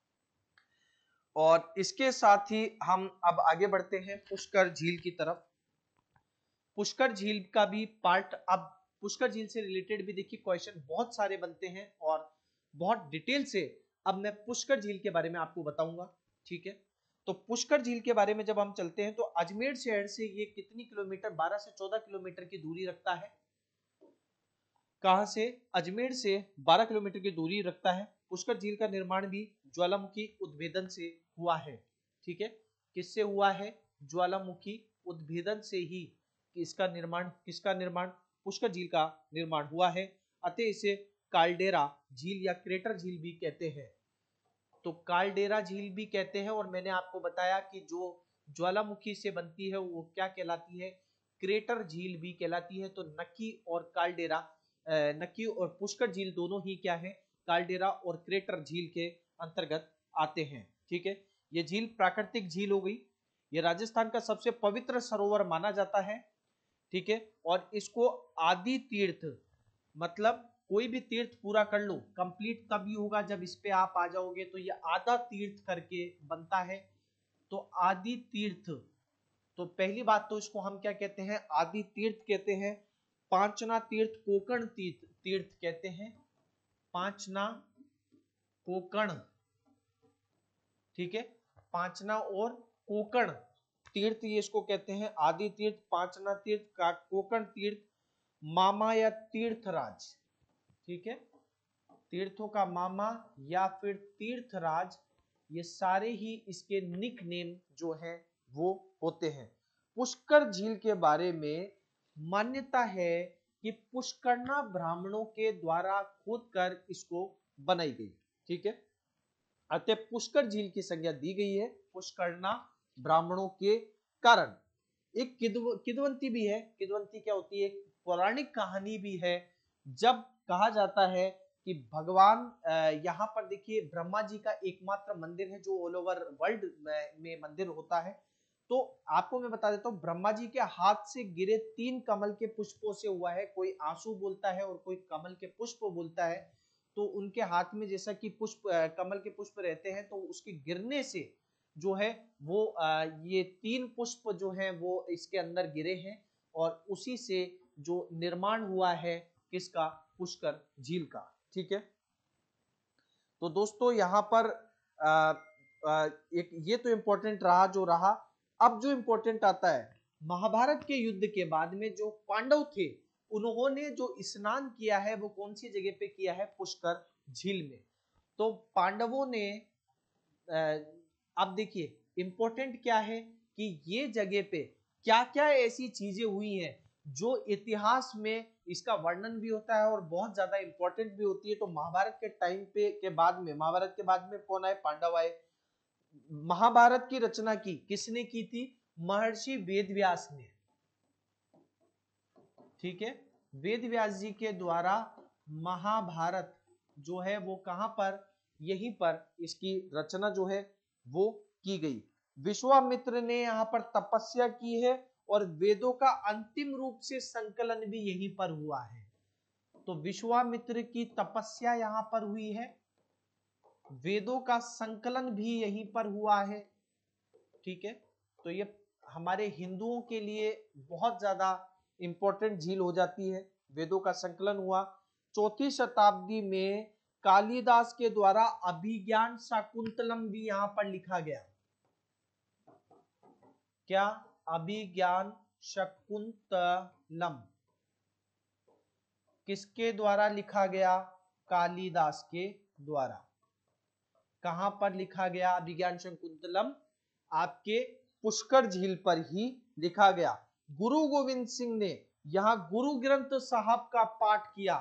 और इसके साथ ही हम अब आगे बढ़ते हैं पुष्कर झील की तरफ। पुष्कर झील का भी पार्ट, अब पुष्कर झील से रिलेटेड भी देखिए क्वेश्चन बहुत सारे बनते हैं और बहुत डिटेल से अब मैं पुष्कर झील के बारे में आपको बताऊंगा। ठीक है, तो पुष्कर झील के बारे में जब हम चलते हैं तो अजमेर शहर से ये कितनी किलोमीटर? बारह से चौदह किलोमीटर की दूरी रखता है। कहां से? अजमेर से बारह किलोमीटर की दूरी रखता है। पुष्कर झील का निर्माण भी ज्वालामुखी उद्भेदन से हुआ है। ठीक है, किससे हुआ है? ज्वालामुखी उद्भेदन से ही इसका निर्माण किसका निर्माण? पुष्कर झील का निर्माण हुआ है। अतः इसे काल्डेरा झील या क्रेटर झील भी कहते हैं। तो काल्डेरा झील भी कहते हैं, और मैंने आपको बताया कि जो ज्वालामुखी से बनती है वो क्या कहलाती है? क्रेटर झील भी कहलाती है। तो नक्की और काल्डेरा, नक्की और पुष्कर झील दोनों ही क्या है? काल्डेरा और क्रेटर झील के अंतर्गत आते हैं। ठीक है, ये झील प्राकृतिक झील हो गई। ये राजस्थान का सबसे पवित्र सरोवर माना जाता है। ठीक है, और इसको आदि तीर्थ, मतलब कोई भी तीर्थ पूरा कर लो, कंप्लीट तभी होगा जब इस पे आप आ जाओगे, तो ये आधा तीर्थ करके बनता है। तो आदि तीर्थ, तो पहली बात तो इसको हम क्या कहते हैं? आदि तीर्थ कहते हैं। पांचना तीर्थ, कोकण तीर्थ तीर्थ कहते हैं। पांचना, कोकण। ठीक है, पांचना और कोकण तीर्थ ये इसको कहते हैं। आदि तीर्थ, पांचना तीर्थ, कोकण तीर्थ, मामा या तीर्थराज। ठीक है, तीर्थों का मामा या फिर तीर्थराज, ये सारे ही इसके निक नेम जो है वो होते हैं। पुष्कर झील के बारे में मान्यता है कि पुष्करना ब्राह्मणों के द्वारा खोद कर इसको बनाई गई। ठीक है, अतः पुष्कर झील की संज्ञा दी गई है पुष्करना ब्राह्मणों के कारण। एक किद्व, किद्वंती भी है। किद्वंती क्या होती है? पौराणिक कहानी भी है। जब कहा जाता है कि भगवान, यहाँ पर देखिए ब्रह्मा जी का एकमात्र मंदिर है जो ऑल ओवर वर्ल्ड में मंदिर होता है। तो आपको मैं बता देता हूँ, ब्रह्मा जी के हाथ से गिरे तीन कमल के पुष्पों से हुआ है। कोई आंसू बोलता है और कोई कमल के पुष्प बोलता है। तो उनके हाथ में जैसा कि पुष्प, कमल के पुष्प रहते हैं, तो उसके गिरने से जो है वो ये तीन पुष्प जो हैं वो इसके अंदर गिरे हैं, और उसी से जो निर्माण हुआ है किसका? पुष्कर झील का। ठीक है, तो दोस्तों यहाँ पर आ, एक ये तो इंपॉर्टेंट रहा जो रहा। अब जो इंपॉर्टेंट आता है, महाभारत के युद्ध के बाद में जो पांडव थे उन्होंने जो स्नान किया है वो कौन सी जगह पे किया है? पुष्कर झील में। तो पांडवों ने, अब देखिए इंपॉर्टेंट क्या है कि ये जगह पे क्या क्या ऐसी चीजें हुई हैं जो इतिहास में इसका वर्णन भी होता है और बहुत ज्यादा इंपॉर्टेंट भी होती है। तो महाभारत के टाइम पे के बाद में, महाभारत के बाद में कौन आए? पांडव आए। महाभारत की रचना की किसने की थी? महर्षि वेदव्यास ने। ठीक है, वेदव्यास जी के द्वारा महाभारत जो है वो कहां पर? यहीं पर इसकी रचना जो है वो की गई। विश्वामित्र ने यहाँ पर तपस्या की है और वेदों का अंतिम रूप से संकलन भी यहीं पर हुआ है। तो विश्वामित्र की तपस्या यहाँ पर हुई है, वेदों का संकलन भी यहीं पर हुआ है। ठीक है, तो ये हमारे हिंदुओं के लिए बहुत ज्यादा इंपॉर्टेंट झील हो जाती है। वेदों का संकलन हुआ। चौथी शताब्दी में कालिदास के द्वारा अभिज्ञान शाकुंतलम भी यहां पर लिखा गया। क्या? अभिज्ञान शाकुंतलम किसके द्वारा लिखा गया? कालिदास के द्वारा। कहां पर लिखा गया अभिज्ञान शाकुंतलम? आपके पुष्कर झील पर ही लिखा गया। गुरु गोविंद सिंह ने यहां गुरु ग्रंथ साहब का पाठ किया।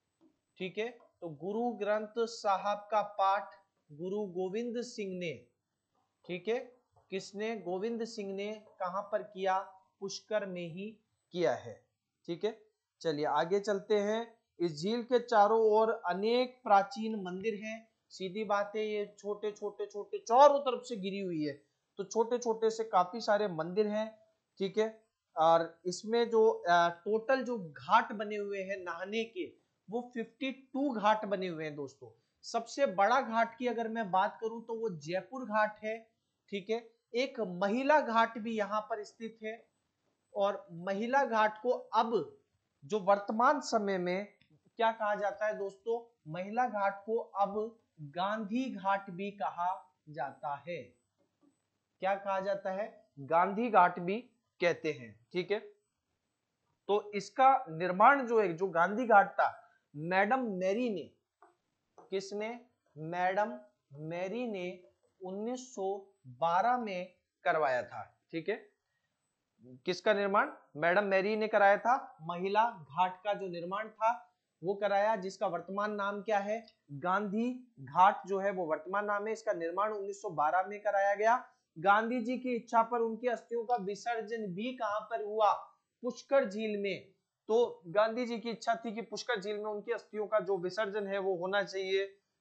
ठीक है, तो गुरु ग्रंथ साहब का पाठ गुरु गोविंद सिंह ने, ठीक है, किसने? गोविंद सिंह ने। कहां पर किया? पुष्कर में ही किया है। ठीक है, चलिए आगे चलते हैं। इस झील के चारों ओर अनेक प्राचीन मंदिर हैं। सीधी बात है, ये छोटे छोटे छोटे चारों तरफ से घिरी हुई है, तो छोटे छोटे से काफी सारे मंदिर हैं। ठीक है, और इसमें जो टोटल जो घाट बने हुए हैं नहाने के, वो बावन घाट बने हुए हैं दोस्तों। सबसे बड़ा घाट की अगर मैं बात करूं तो वो जयपुर घाट है। ठीक है, एक महिला घाट भी यहाँ पर स्थित है, और महिला घाट को अब जो वर्तमान समय में क्या कहा जाता है दोस्तों? महिला घाट को अब गांधी घाट भी कहा जाता है। क्या कहा जाता है? गांधी घाट भी कहते हैं। ठीक है, तो इसका निर्माण जो है, जो गांधी घाट था, मैडम मैरी ने, किसने? मैडम मैरी ने उन्नीस सौ बारह में करवाया था। ठीक है, किसका निर्माण? मैडम मैरी ने कराया था। महिला घाट का जो निर्माण था वो कराया, जिसका वर्तमान नाम क्या है? गांधी घाट जो है वो वर्तमान नाम है। इसका निर्माण उन्नीस सौ बारह में कराया गया। गांधी जी की इच्छा पर उनकी अस्थियों का विसर्जन भी कहां पर हुआ? पुष्कर झील में। तो गांधी जी की इच्छा थी कि पुष्कर झील में उनकी अस्थियों का जो विसर्जन है वो होना चाहिए,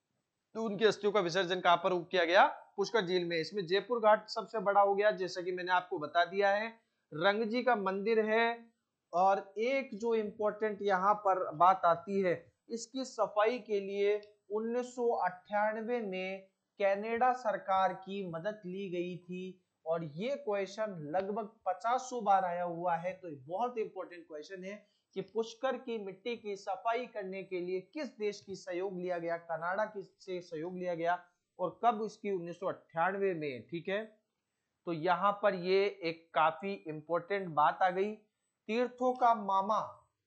तो उनकी अस्थियों का विसर्जन कहां पर किया गया? पुष्कर झील में। इसमें जयपुर घाट सबसे बड़ा हो गया, जैसा कि मैंने आपको बता दिया है। रंगजी का मंदिर है, और एक जो इंपॉर्टेंट यहाँ पर बात आती है, इसकी सफाई के लिए उन्नीस सौ अट्ठानवे में कनाडा सरकार की मदद ली गई थी, और ये क्वेश्चन लगभग पचास बार आया हुआ है। तो बहुत इंपॉर्टेंट क्वेश्चन है कि पुष्कर की मिट्टी की सफाई करने के लिए किस देश की सहयोग लिया गया? कनाडा की से सहयोग लिया गया, और कब? इसकी उन्नीस सौ अट्ठानवे में। ठीक है, तो यहां पर ये एक काफी इंपॉर्टेंट बात आ गई। तीर्थों का मामा,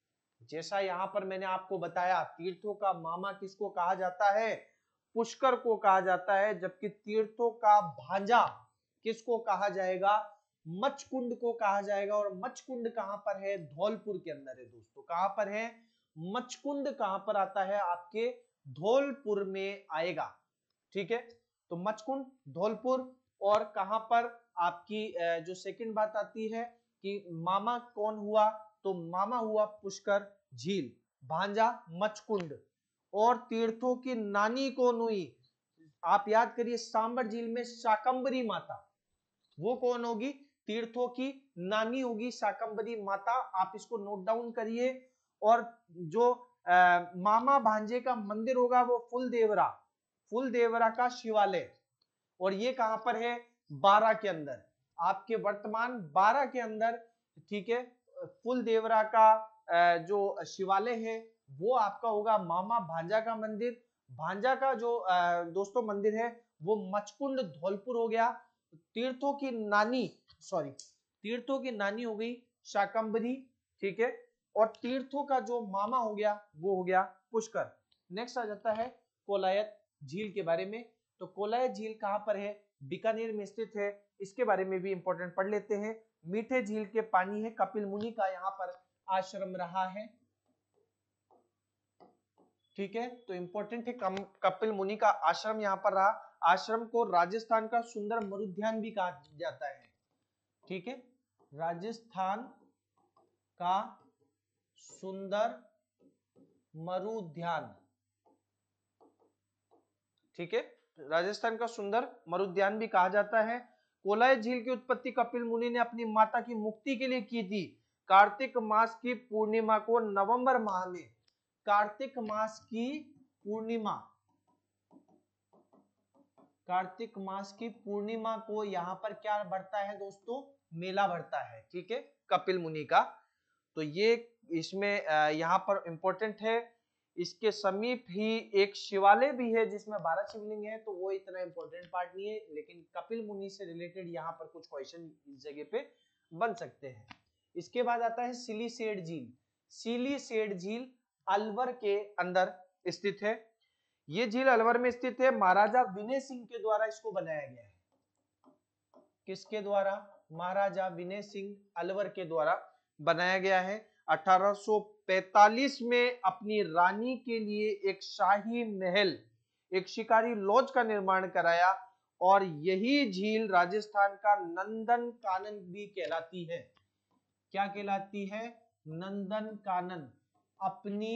जैसा यहां पर मैंने आपको बताया, तीर्थों का मामा किसको कहा जाता है? पुष्कर को कहा जाता है। जबकि तीर्थों का भांजा किसको कहा जाएगा? मचकुंड को कहा जाएगा। और मचकुंड कहां पर है? धौलपुर के अंदर है दोस्तों। कहां पर है? मचकुंड कहां पर आता है? आपके धौलपुर में आएगा। ठीक है, तो मचकुंड धौलपुर। और कहां पर आपकी जो सेकंड बात आती है कि मामा कौन हुआ? तो मामा हुआ पुष्कर झील, भांजा मचकुंड। और तीर्थों की नानी कौन हुई? आप याद करिए, सांबर झील में शाकंभरी माता, वो कौन होगी? तीर्थों की नानी होगी शाकंभरी माता। आप इसको नोट डाउन करिए। और जो आ, मामा भांजे का मंदिर होगा वो फुलदेवरा, फुलदेवरा का शिवालय। और ये कहां पर है? बारा के अंदर, आपके वर्तमान बारा के अंदर। ठीक है, फुलदेवरा का जो शिवालय है वो आपका होगा मामा भांजा का मंदिर। भांजा का जो दोस्तों मंदिर है वो मचकुंड धौलपुर हो गया। तीर्थों की नानी सॉरी तीर्थों की नानी हो गई शाकंभरी, ठीक है, और तीर्थों का जो मामा हो गया वो हो गया पुष्कर। नेक्स्ट आ जाता है कोलायत झील के बारे में। तो कोलायत झील कहां पर है? बीकानेर में स्थित है। इसके बारे में भी इंपॉर्टेंट पढ़ लेते हैं। मीठे झील के पानी है, कपिल मुनि का यहाँ पर आश्रम रहा है, ठीक है, तो इंपॉर्टेंट है, कपिल मुनि का आश्रम यहाँ पर रहा। आश्रम को राजस्थान का सुंदर मरुद्यान भी कहा जाता है, ठीक है, राजस्थान का सुंदर मरुद्यान, ठीक है, राजस्थान का सुंदर मरुद्यान भी कहा जाता है। कोलायत झील की उत्पत्ति कपिल मुनि ने अपनी माता की मुक्ति के लिए की थी। कार्तिक मास की पूर्णिमा को नवंबर माह में, कार्तिक मास की पूर्णिमा, कार्तिक मास की पूर्णिमा को यहाँ पर क्या बढ़ता है दोस्तों? मेला बढ़ता है, ठीक है, कपिल मुनि का। तो ये इसमें यहाँ पर इंपॉर्टेंट है। इसके समीप ही एक शिवालय भी है जिसमें बारह शिवलिंग है, तो वो इतना इंपॉर्टेंट पार्ट नहीं है, लेकिन कपिल मुनि से रिलेटेड यहाँ पर कुछ क्वेश्चन इस जगह पे बन सकते हैं। इसके बाद आता है सिलीसेड झील। सिलीसेड झील अलवर के अंदर स्थित है। ये झील अलवर में स्थित है। महाराजा विनय सिंह के द्वारा इसको बनाया गया है। किसके द्वारा? महाराजा विनय सिंह अलवर के द्वारा बनाया गया है। अठारह सौ पैंतालीस में अपनी रानी के लिए एक शाही महल, एक शिकारी लॉज का निर्माण कराया, और यही झील राजस्थान का नंदन कानन भी कहलाती है। क्या कहलाती है? नंदन कानन। अपनी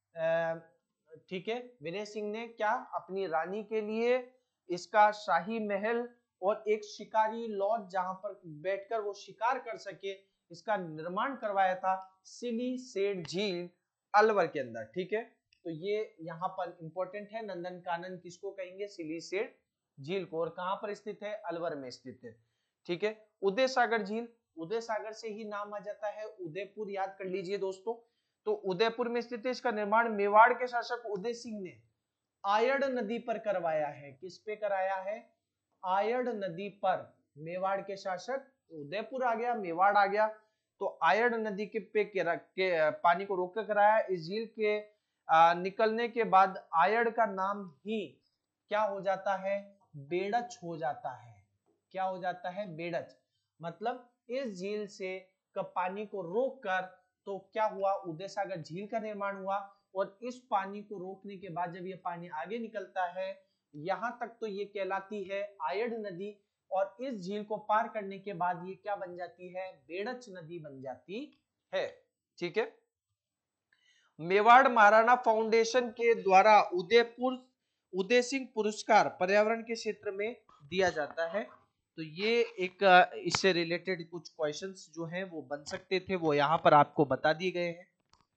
ठीक है, विनय सिंह ने क्या अपनी रानी के लिए इसका शाही महल और एक शिकारी लॉज जहां पर बैठकर वो शिकार कर सके, इसका निर्माण करवाया था सिलीसेड झील अलवर के अंदर, ठीक है। तो ये यहाँ पर इंपॉर्टेंट है, नंदन कानन किसको कहेंगे? सिलीसेड झील को, और कहां पर स्थित है? अलवर में स्थित है, ठीक है। उदय सागर झील, उदय सागर से ही नाम आ जाता है, उदयपुर याद कर लीजिए दोस्तों। तो उदयपुर में स्थित है। इसका निर्माण मेवाड़ के शासक उदय सिंह ने आयड़ नदी पर करवाया है। किस पे कराया है? आयड़ नदी पर। मेवाड़ के शासक, उदयपुर आ गया, मेवाड़ आ गया, तो आयड़ नदी के पे के, के पानी को रोक कर कराया। इस झील के आ, निकलने के बाद आयड़ का नाम ही क्या हो जाता है? बेड़च हो जाता है। क्या हो जाता है? बेड़च। मतलब इस झील से पानी को रोक कर तो क्या हुआ? उदय सागर झील का निर्माण हुआ, और इस पानी को रोकने के बाद जब ये पानी आगे निकलता है, यहां तक तो ये कहलाती है आयड़ नदी, और इस झील को पार करने के बाद ये क्या बन जाती है? बेड़च नदी बन जाती है, ठीक है। मेवाड़ महाराणा फाउंडेशन के द्वारा उदयपुर उदय सिंह पुरस्कार पर्यावरण के क्षेत्र में दिया जाता है। तो ये एक इससे रिलेटेड कुछ क्वेश्चंस जो हैं वो बन सकते थे, वो यहाँ पर आपको बता दिए गए हैं।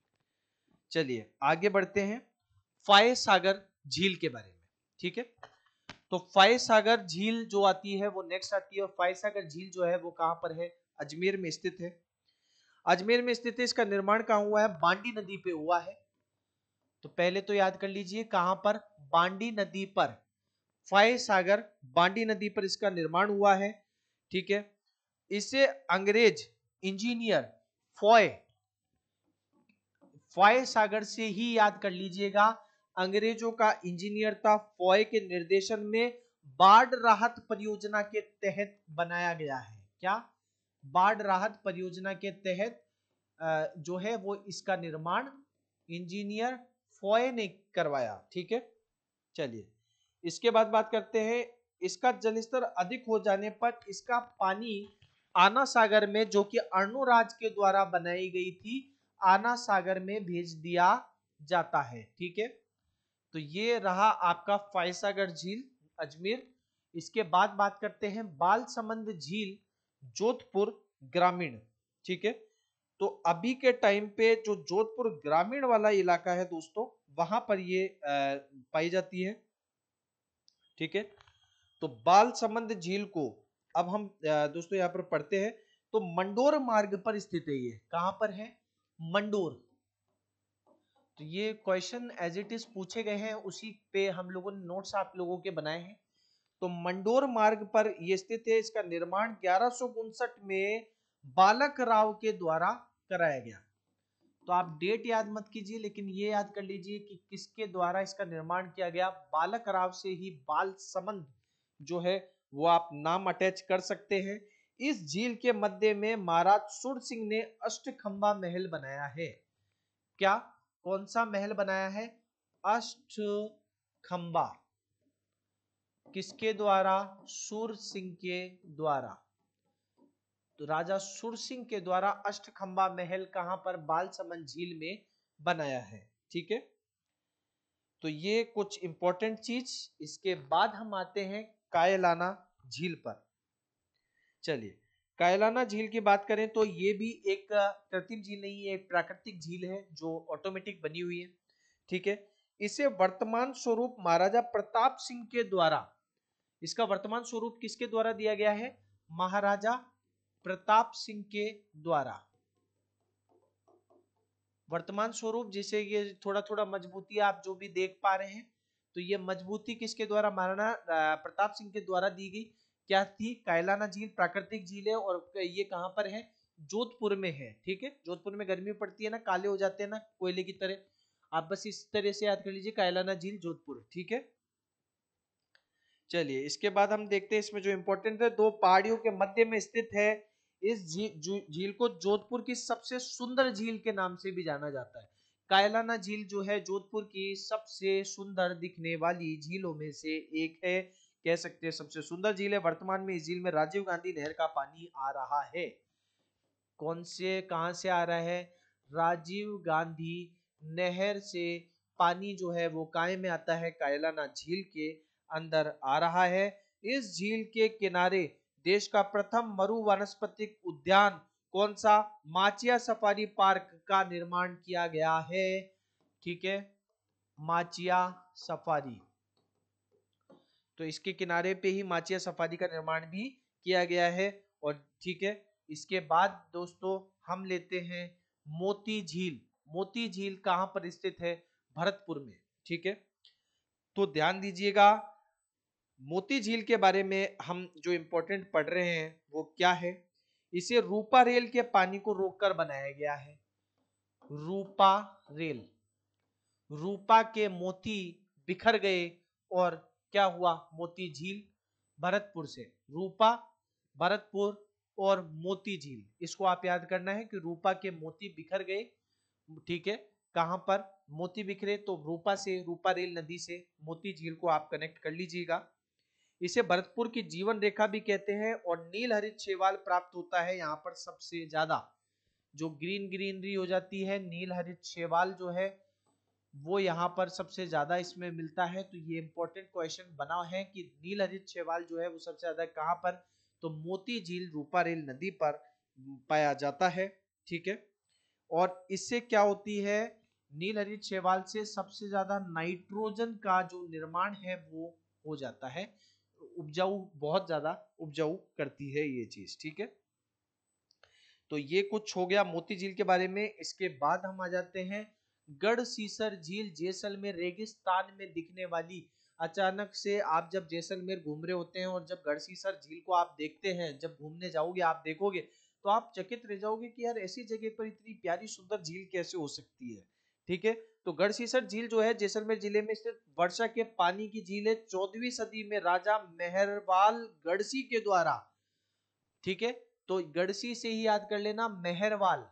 चलिए आगे बढ़ते हैं फाय सागर झील के बारे में, ठीक है। तो फाय सागर झील जो आती है वो नेक्स्ट आती है, और फाय सागर झील जो है वो कहां पर है? अजमेर में स्थित है। अजमेर में स्थित है। इसका निर्माण कहां हुआ है? बांडी नदी पे हुआ है। तो पहले तो याद कर लीजिए कहां पर? बांडी नदी पर। फाय सागर बांडी नदी पर इसका निर्माण हुआ है, ठीक है। इसे अंग्रेज इंजीनियर फॉय फॉय सागर से ही याद कर लीजिएगा। अंग्रेजों का इंजीनियर था, फॉय के निर्देशन में बाढ़ राहत परियोजना के तहत बनाया गया है। क्या? बाढ़ राहत परियोजना के तहत जो है वो इसका निर्माण इंजीनियर फॉय ने करवाया, ठीक है। चलिए इसके बाद बात करते हैं, इसका जलस्तर अधिक हो जाने पर इसका पानी आना सागर में, जो कि अर्णोराज के द्वारा बनाई गई थी, आना सागर में भेज दिया जाता है, ठीक है। तो ये रहा आपका फाय सागर झील अजमेर। इसके बाद बात करते हैं बालसमंद झील जोधपुर ग्रामीण, ठीक है। तो अभी के टाइम पे जो जोधपुर ग्रामीण वाला इलाका है दोस्तों, वहां पर ये पाई जाती है, ठीक है। तो बालसमंद झील को अब हम दोस्तों यहाँ पर पढ़ते हैं। तो मंडोर मार्ग पर स्थित है। ये कहां पर है? मंडोर। तो ये क्वेश्चन एज इट इज पूछे गए हैं, उसी पे हम लोगों ने नोट्स आप लोगों के बनाए हैं। तो मंडोर मार्ग पर यह स्थित है। इसका निर्माण ग्यारह सौ उनसठ में बालक राव के द्वारा कराया गया। तो आप डेट याद मत कीजिए, लेकिन ये याद कर लीजिए कि किसके द्वारा इसका निर्माण किया गया। बालक राव से ही बाल समंद जो है वो आप नाम अटैच कर सकते हैं। इस झील के मध्य में महाराज सुर सिंह ने अष्टखंबा महल बनाया है। क्या, कौन सा महल बनाया है? अष्टखंबा। किसके द्वारा? सुर सिंह के द्वारा। तो राजा सुर सिंह के द्वारा अष्टखंबा महल कहां पर? बालसमंद झील में बनाया है। ठीक है, तो ये कुछ इंपॉर्टेंट चीज। इसके बाद हम आते हैं कायलाना झील पर। चलिए, कायलाना झील की बात करें तो ये भी एक कृत्रिम झील नहीं है, एक प्राकृतिक झील है जो ऑटोमेटिक बनी हुई है। ठीक है, इसे वर्तमान स्वरूप महाराजा प्रताप सिंह के द्वारा, इसका वर्तमान स्वरूप किसके द्वारा दिया गया है? महाराजा प्रताप सिंह के द्वारा। वर्तमान स्वरूप जिसे ये थोड़ा थोड़ा मजबूती आप जो भी देख पा रहे हैं, तो ये मजबूती किसके द्वारा? महाराणा प्रताप सिंह के द्वारा दी गई। क्या थी? कायलाना झील प्राकृतिक झील है और ये कहां पर है? जोधपुर में है। ठीक है, जोधपुर में गर्मी पड़ती है ना, काले हो जाते हैं ना कोयले की तरह। आप बस इस तरह से याद कर लीजिए, कायलाना झील जोधपुर। ठीक है, चलिए इसके बाद हम देखते हैं इसमें जो इंपॉर्टेंट है, दो पहाड़ियों के मध्य में स्थित है। इस झील को जोधपुर की सबसे सुंदर झील के नाम से भी जाना जाता है। कायलाना झील जो है जोधपुर की सबसे सुंदर दिखने वाली झीलों में से एक है, कह सकते हैं सबसे सुंदर झील है। वर्तमान में इस झील में राजीव गांधी नहर का पानी आ रहा है। कौन से, कहां से आ रहा है? राजीव गांधी नहर से पानी जो है वो काय में आता है? कायलाना झील के अंदर आ रहा है। इस झील के किनारे देश का प्रथम मरु वनस्पतिक उद्यान कौन सा? माचिया सफारी पार्क का निर्माण किया गया है। ठीक है, माचिया सफारी, तो इसके किनारे पे ही माचिया सफारी का निर्माण भी किया गया है। और ठीक है, इसके बाद दोस्तों हम लेते हैं मोती झील। मोती झील कहां पर स्थित है? भरतपुर में। ठीक है, तो ध्यान दीजिएगा, मोती झील के बारे में हम जो इंपॉर्टेंट पढ़ रहे हैं वो क्या है? इसे रूपा रेल के पानी को रोककर बनाया गया है। रूपा रेल, रूपा के मोती बिखर गए और क्या हुआ? मोती झील। भरतपुर से रूपा, भरतपुर और मोती झील, इसको आप याद करना है कि रूपा के मोती बिखर गए। ठीक है, कहां पर मोती बिखरे? तो रूपा से, रूपा रेल नदी से मोती झील को आप कनेक्ट कर लीजिएगा। इसे भरतपुर की जीवन रेखा भी कहते हैं और नील हरित शैवाल प्राप्त होता है यहाँ पर सबसे ज्यादा। जो ग्रीन ग्रीनरी हो जाती है, नील हरित शैवाल जो है वो यहाँ पर सबसे ज्यादा इसमें मिलता है। तो ये इंपॉर्टेंट क्वेश्चन बना है कि नील हरित शैवाल जो है वो सबसे ज्यादा कहां पर? तो मोती झील रूपा रेल नदी पर पाया जाता है। ठीक है, और इससे क्या होती है? नील हरित शैवाल से सबसे ज्यादा नाइट्रोजन का जो निर्माण है वो हो जाता है। उपजाऊ, बहुत ज्यादा उपजाऊ करती है ये चीज। ठीक है, तो ये कुछ हो गया मोती झील के बारे में। इसके बाद हम आ जाते हैं गढ़सीसर झील, जैसलमेर रेगिस्तान में दिखने वाली। अचानक से आप जब जैसलमेर घूम रहे होते हैं और जब गढ़सीसर झील को आप देखते हैं, जब घूमने जाओगे आप देखोगे तो आप चकित रह जाओगे कि यार ऐसी जगह पर इतनी प्यारी सुंदर झील कैसे हो सकती है। ठीक है, तो गढ़सीसर झील जो है जैसलमेर जिले में स्थित वर्षा के पानी की झील है। चौदहवीं सदी में राजा मेहरवाल गढ़सी के द्वारा, ठीक है, तो गढ़सी से ही याद कर लेना, मेहरवाल,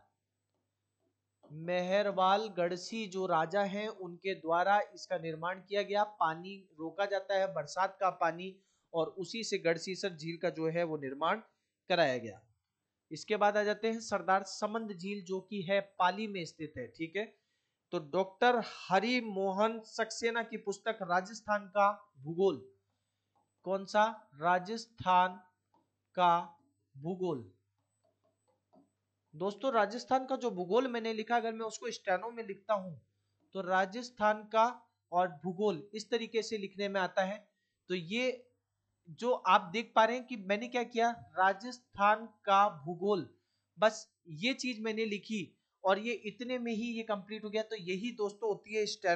मेहरवाल गढ़सी जो राजा हैं उनके द्वारा इसका निर्माण किया गया। पानी रोका जाता है, बरसात का पानी, और उसी से गढ़सीसर झील का जो है वो निर्माण कराया गया। इसके बाद आ जाते हैं सरदार समंद झील जो कि है पाली में स्थित है। ठीक है, तो डॉक्टर हरि मोहन सक्सेना की पुस्तक राजस्थान का भूगोल, कौन सा? राजस्थान का भूगोल। दोस्तों राजस्थान का जो भूगोल मैंने लिखा, अगर मैं उसको स्टेनो में लिखता हूं तो राजस्थान का और भूगोल इस तरीके से लिखने में आता है। तो ये जो आप देख पा रहे हैं कि मैंने क्या किया, राजस्थान का भूगोल, बस ये चीज मैंने लिखी और ये इतने में ही ये कंप्लीट हो गया। तो यही दोस्तों होती है स्टेनो।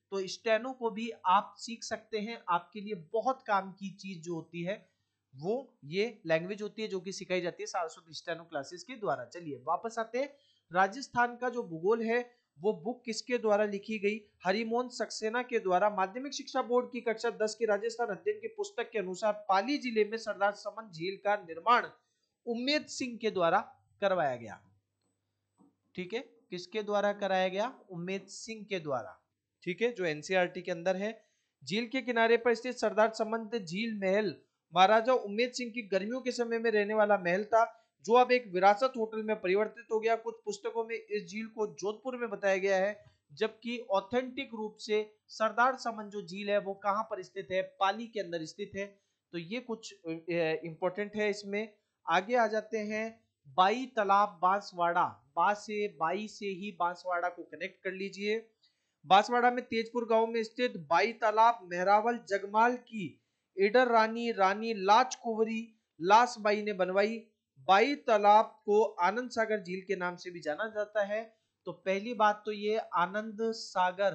तो स्टेनो को भी आप सीख सकते हैं, आपके लिए बहुत काम की चीज जो होती है वो ये लैंग्वेज होती है जो कि सिखाई जाती है सारस्वत स्टेनो क्लासेस के द्वारा। चलिए वापस आते हैं, राजस्थान का जो भूगोल है वो बुक किसके द्वारा लिखी गई? हरिमोहन सक्सेना के द्वारा। माध्यमिक शिक्षा बोर्ड की कक्षा दस की राजस्थान अध्ययन की पुस्तक के अनुसार पाली जिले में सरदार समन झील का निर्माण उम्मेद सिंह के द्वारा करवाया गया। ठीक है, किसके द्वारा कराया गया? उम्मेद सिंह के द्वारा। ठीक है, जो एनसीईआरटी के अंदर है। झील के किनारे पर स्थित सरदार समंत झील महल महाराजा उम्मेद सिंह की गर्मियों के समय में रहने वाला महल था, जो अब एक विरासत होटल में परिवर्तित हो गया। कुछ पुस्तकों में इस झील को जोधपुर में बताया गया है, जबकि ऑथेंटिक रूप से सरदार समन जो झील है वो कहां पर स्थित है? पाली के अंदर स्थित है। तो ये कुछ इंपॉर्टेंट है इसमें। आगे आ जाते हैं, बाई तालाब बांसवाड़ा। बा से बाई से ही बांसवाड़ा को कनेक्ट कर लीजिए। बांसवाड़ा में तेजपुर गांव में स्थित बाई तालाब मेहरावल जगमाल की इडर रानी रानी लाच कुंवरी लासबाई ने बनवाई। बाई तालाब को आनंद सागर झील के नाम से भी जाना जाता है। तो पहली बात तो ये आनंद सागर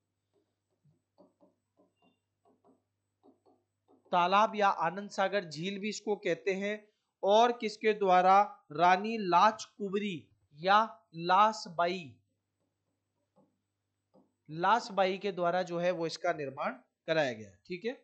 तालाब या आनंद सागर झील भी इसको कहते हैं, और किसके द्वारा? रानी लाच कुंवरी या लासबाई लासबाई के द्वारा जो है वो इसका निर्माण कराया गया। ठीक है,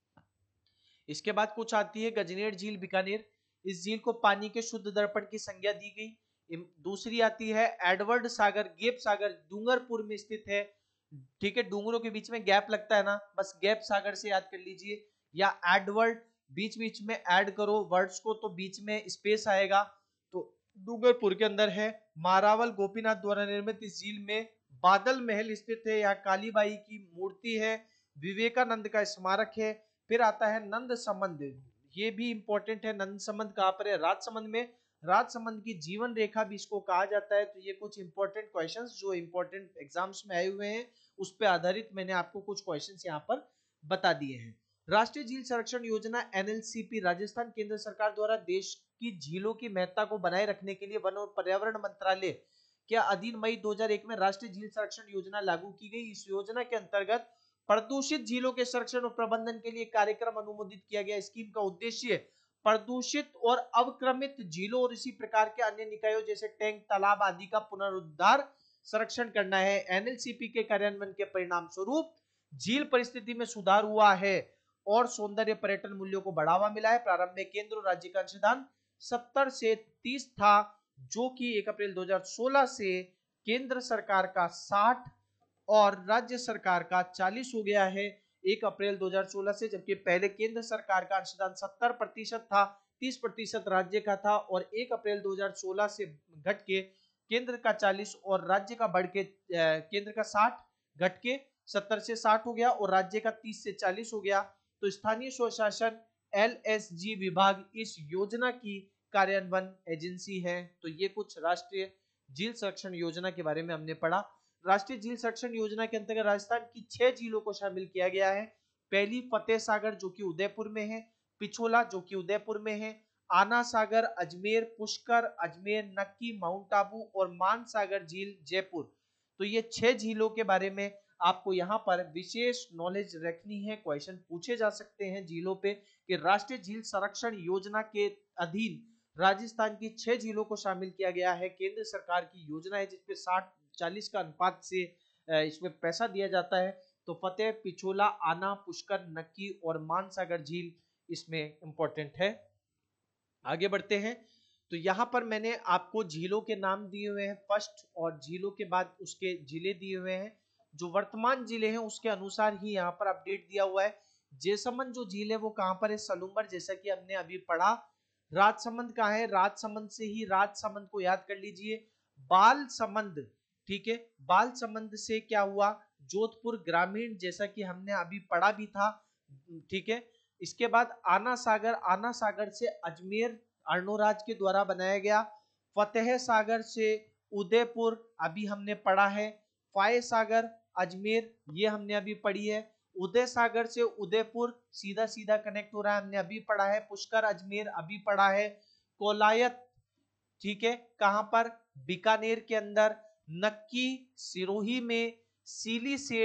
इसके बाद कुछ आती है गजनेर झील बीकानेर। इस झील को पानी के शुद्ध दर्पण की संज्ञा दी गई। दूसरी आती है एडवर्ड सागर गैप सागर, डूंगरपुर में स्थित है। ठीक है, डूंगरों के बीच में गैप लगता है ना, बस गैप सागर से याद कर लीजिए। या एडवर्ड, बीच बीच में ऐड करो वर्ड्स को तो बीच में स्पेस आएगा, तो डूंगरपुर के अंदर है। मारावल गोपीनाथ द्वारा निर्मित इस झील में बादल महल स्थित है, यहाँ कालीबाई की मूर्ति है, विवेकानंद का स्मारक है। फिर आता है नंद संबंध, ये भी इंपॉर्टेंट है। नंद संबंध कहां पर है? राजसमंद में। राजसमंद की जीवन रेखा भी इसको कहा जाता है। तो ये कुछ इंपॉर्टेंट क्वेश्चंस जो इंपॉर्टेंट एग्जाम्स में आए हुए हैं उस पर आधारित मैंने आपको कुछ क्वेश्चंस यहाँ पर बता दिए हैं। राष्ट्रीय झील संरक्षण योजना एनएलसीपी राजस्थान केंद्र सरकार द्वारा देश की झीलों की महत्ता को बनाए रखने के लिए वन और पर्यावरण मंत्रालय के अधीन मई दो हज़ार एक में राष्ट्रीय झील संरक्षण योजना लागू की गई। इस योजना के अंतर्गत प्रदूषित झीलों के संरक्षण और प्रबंधन के लिए कार्यक्रम अनुमोदित किया गया। स्कीम का उद्देश्य प्रदूषित और अवक्रमित झीलों और इसी प्रकार के अन्य निकायों जैसे टैंक, तालाब आदि का पुनरुद्धार, संरक्षण करना है। एनएलसीपी के कार्यान्वयन के परिणाम स्वरूप झील परिस्थिति में सुधार हुआ है और सौंदर्य पर्यटन मूल्यों को बढ़ावा मिला है। प्रारंभ में केंद्र और राज्य का अंशदान सत्तर से तीस था, जो कि एक अप्रैल दो हज़ार सोलह से केंद्र सरकार का साठ और राज्य सरकार का चालीस हो गया है एक अप्रैल दो हज़ार सोलह से। जबकि पहले केंद्र सरकार का अंशदान सत्तर प्रतिशत था, तीस प्रतिशत राज्य का था, और एक अप्रैल दो हज़ार सोलह से घट के केंद्र का चालीस और राज्य का बढ़ के केंद्र का साठ घट के सत्तर से साठ हो गया और राज्य का तीस से चालीस हो गया। तो स्थानीय स्वशासन एलएसजी विभाग इस योजना की कार्यान्वयन एजेंसी है। तो ये कुछ राष्ट्रीय झील संरक्षण योजना के बारे में हमने पढ़ा। राष्ट्रीय झील संरक्षण योजना के अंतर्गत राजस्थान की छह झीलों को शामिल किया गया है। पहली फतेह सागर जो कि उदयपुर में है, पिछोला जो कि उदयपुर में है, आना सागर अजमेर, पुष्कर अजमेर, नक्की माउंट आबू और मान सागर झील जयपुर। तो ये छह झीलों के बारे में आपको यहाँ पर विशेष नॉलेज रखनी है, क्वेश्चन पूछे जा सकते हैं झीलों पे कि राष्ट्रीय झील संरक्षण योजना के अधीन राजस्थान की छह झीलों को शामिल किया गया है। केंद्र सरकार की योजना है जिसपे साठ चालीस का अनुपात से इसमें पैसा दिया जाता है। तो फतेह, पिछोला, आना, पुष्कर, नक्की और मानसागर झील इसमें इंपॉर्टेंट है। आगे बढ़ते हैं, तो यहाँ पर मैंने आपको झीलों के नाम दिए हुए हैं फर्स्ट, और झीलों के बाद उसके जिले दिए हुए हैं। जो वर्तमान जिले हैं उसके अनुसार ही यहाँ पर अपडेट दिया हुआ है। जैसमंद जो झील है वो कहाँ पर है? सलूम्बर, जैसा कि हमने अभी पढ़ा। राजसमंद कहाँ है? राजसमंद से ही राजसमंद को याद कर लीजिए। बाल समंद, ठीक है, बाल समंद से क्या हुआ? जोधपुर ग्रामीण, जैसा कि हमने अभी पढ़ा भी था। ठीक है, इसके बाद आना सागर, आना सागर से अजमेर अर्णोराज के द्वारा बनाया गया। फतेह सागर से उदयपुर अभी हमने पढ़ा है। फाय सागर अजमेर ये हमने अभी पढ़ी है। उदय सागर से उदयपुर सीधा सीधा कनेक्ट हो रहा है, हमने अभी पढ़ा है। पुष्कर अजमेर अभी पढ़ा है। कोलायत, ठीक है, कहां पर? बीकानेर के अंदर। नक्की सिरोही में। सीलीसेड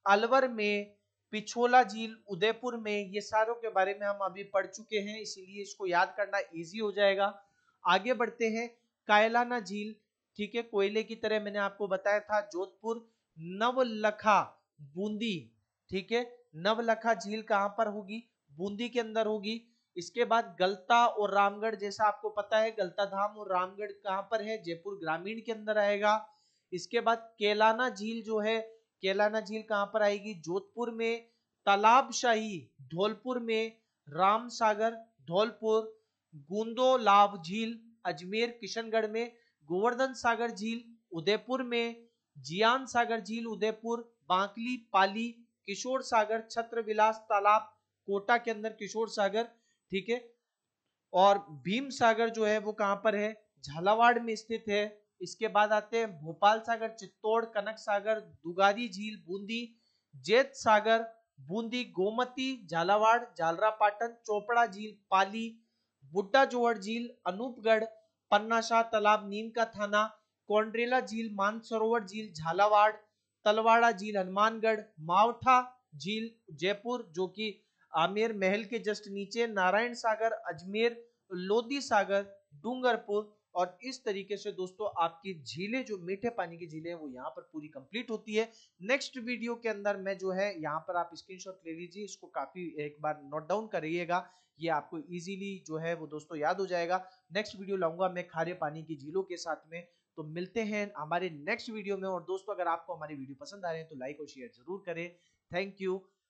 अलवर में, पिछोला झील उदयपुर में, ये सारों के बारे में हम अभी पढ़ चुके हैं, इसीलिए इसको याद करना इजी हो जाएगा। आगे बढ़ते हैं, कायलाना झील, ठीक है, कोयले की तरह मैंने आपको बताया था, जोधपुर। नवलखा बूंदी, ठीक है, नवलखा झील कहां पर होगी? बूंदी के अंदर होगी। इसके बाद गलता और रामगढ़, जैसा आपको पता है गलता धाम और रामगढ़ कहां पर है? जयपुर ग्रामीण के अंदर आएगा। इसके बाद केलाना झील जो है, केलाना झील कहां पर आएगी? जोधपुर में। तालाबशाही धौलपुर में, राम सागर धौलपुर, गुंदोलाव झील अजमेर किशनगढ़ में, गोवर्धन सागर झील उदयपुर में, जियान सागर झील उदयपुर, बांकली पाली, किशोर सागर छत्रविलास तालाब कोटा के अंदर किशोर सागर, ठीक है। और भीम सागर जो है वो कहां पर है? झालावाड़ में स्थित है। इसके बाद आते हैं भोपाल सागर चित्तौड़, कनक सागर दुगारी झील बूंदी, जेत सागर बूंदी, गोमती झालावाड़, झालरापाटन, चोपड़ा झील पाली, बुड्ढा जोहड़ झील अनूपगढ़, पन्नाशाह तालाब नीम का थाना, कोंड्रेला झील मानसरोवर झील झालावाड़, तलवाड़ा झील हनुमानगढ़, मावठा झील जयपुर जो कि आमेर महल के जस्ट नीचे, नारायण सागर अजमेर, लोधी सागर डूंगरपुर। और इस तरीके से दोस्तों आपकी झीलें, जो मीठे पानी की झीलें, वो यहाँ पर पूरी कंप्लीट होती है। नेक्स्ट वीडियो के अंदर मैं जो है यहाँ पर आप स्क्रीनशॉट ले लीजिए, इसको काफी एक बार नोट डाउन करिएगा, ये आपको इजीली जो है वो दोस्तों याद हो जाएगा। नेक्स्ट वीडियो लाऊंगा मैं खारे पानी की झीलों के साथ में। तो मिलते हैं हमारे नेक्स्ट वीडियो में। और दोस्तों अगर आपको हमारी वीडियो पसंद आ रहे हैं तो लाइक और शेयर जरूर करें। Thank you.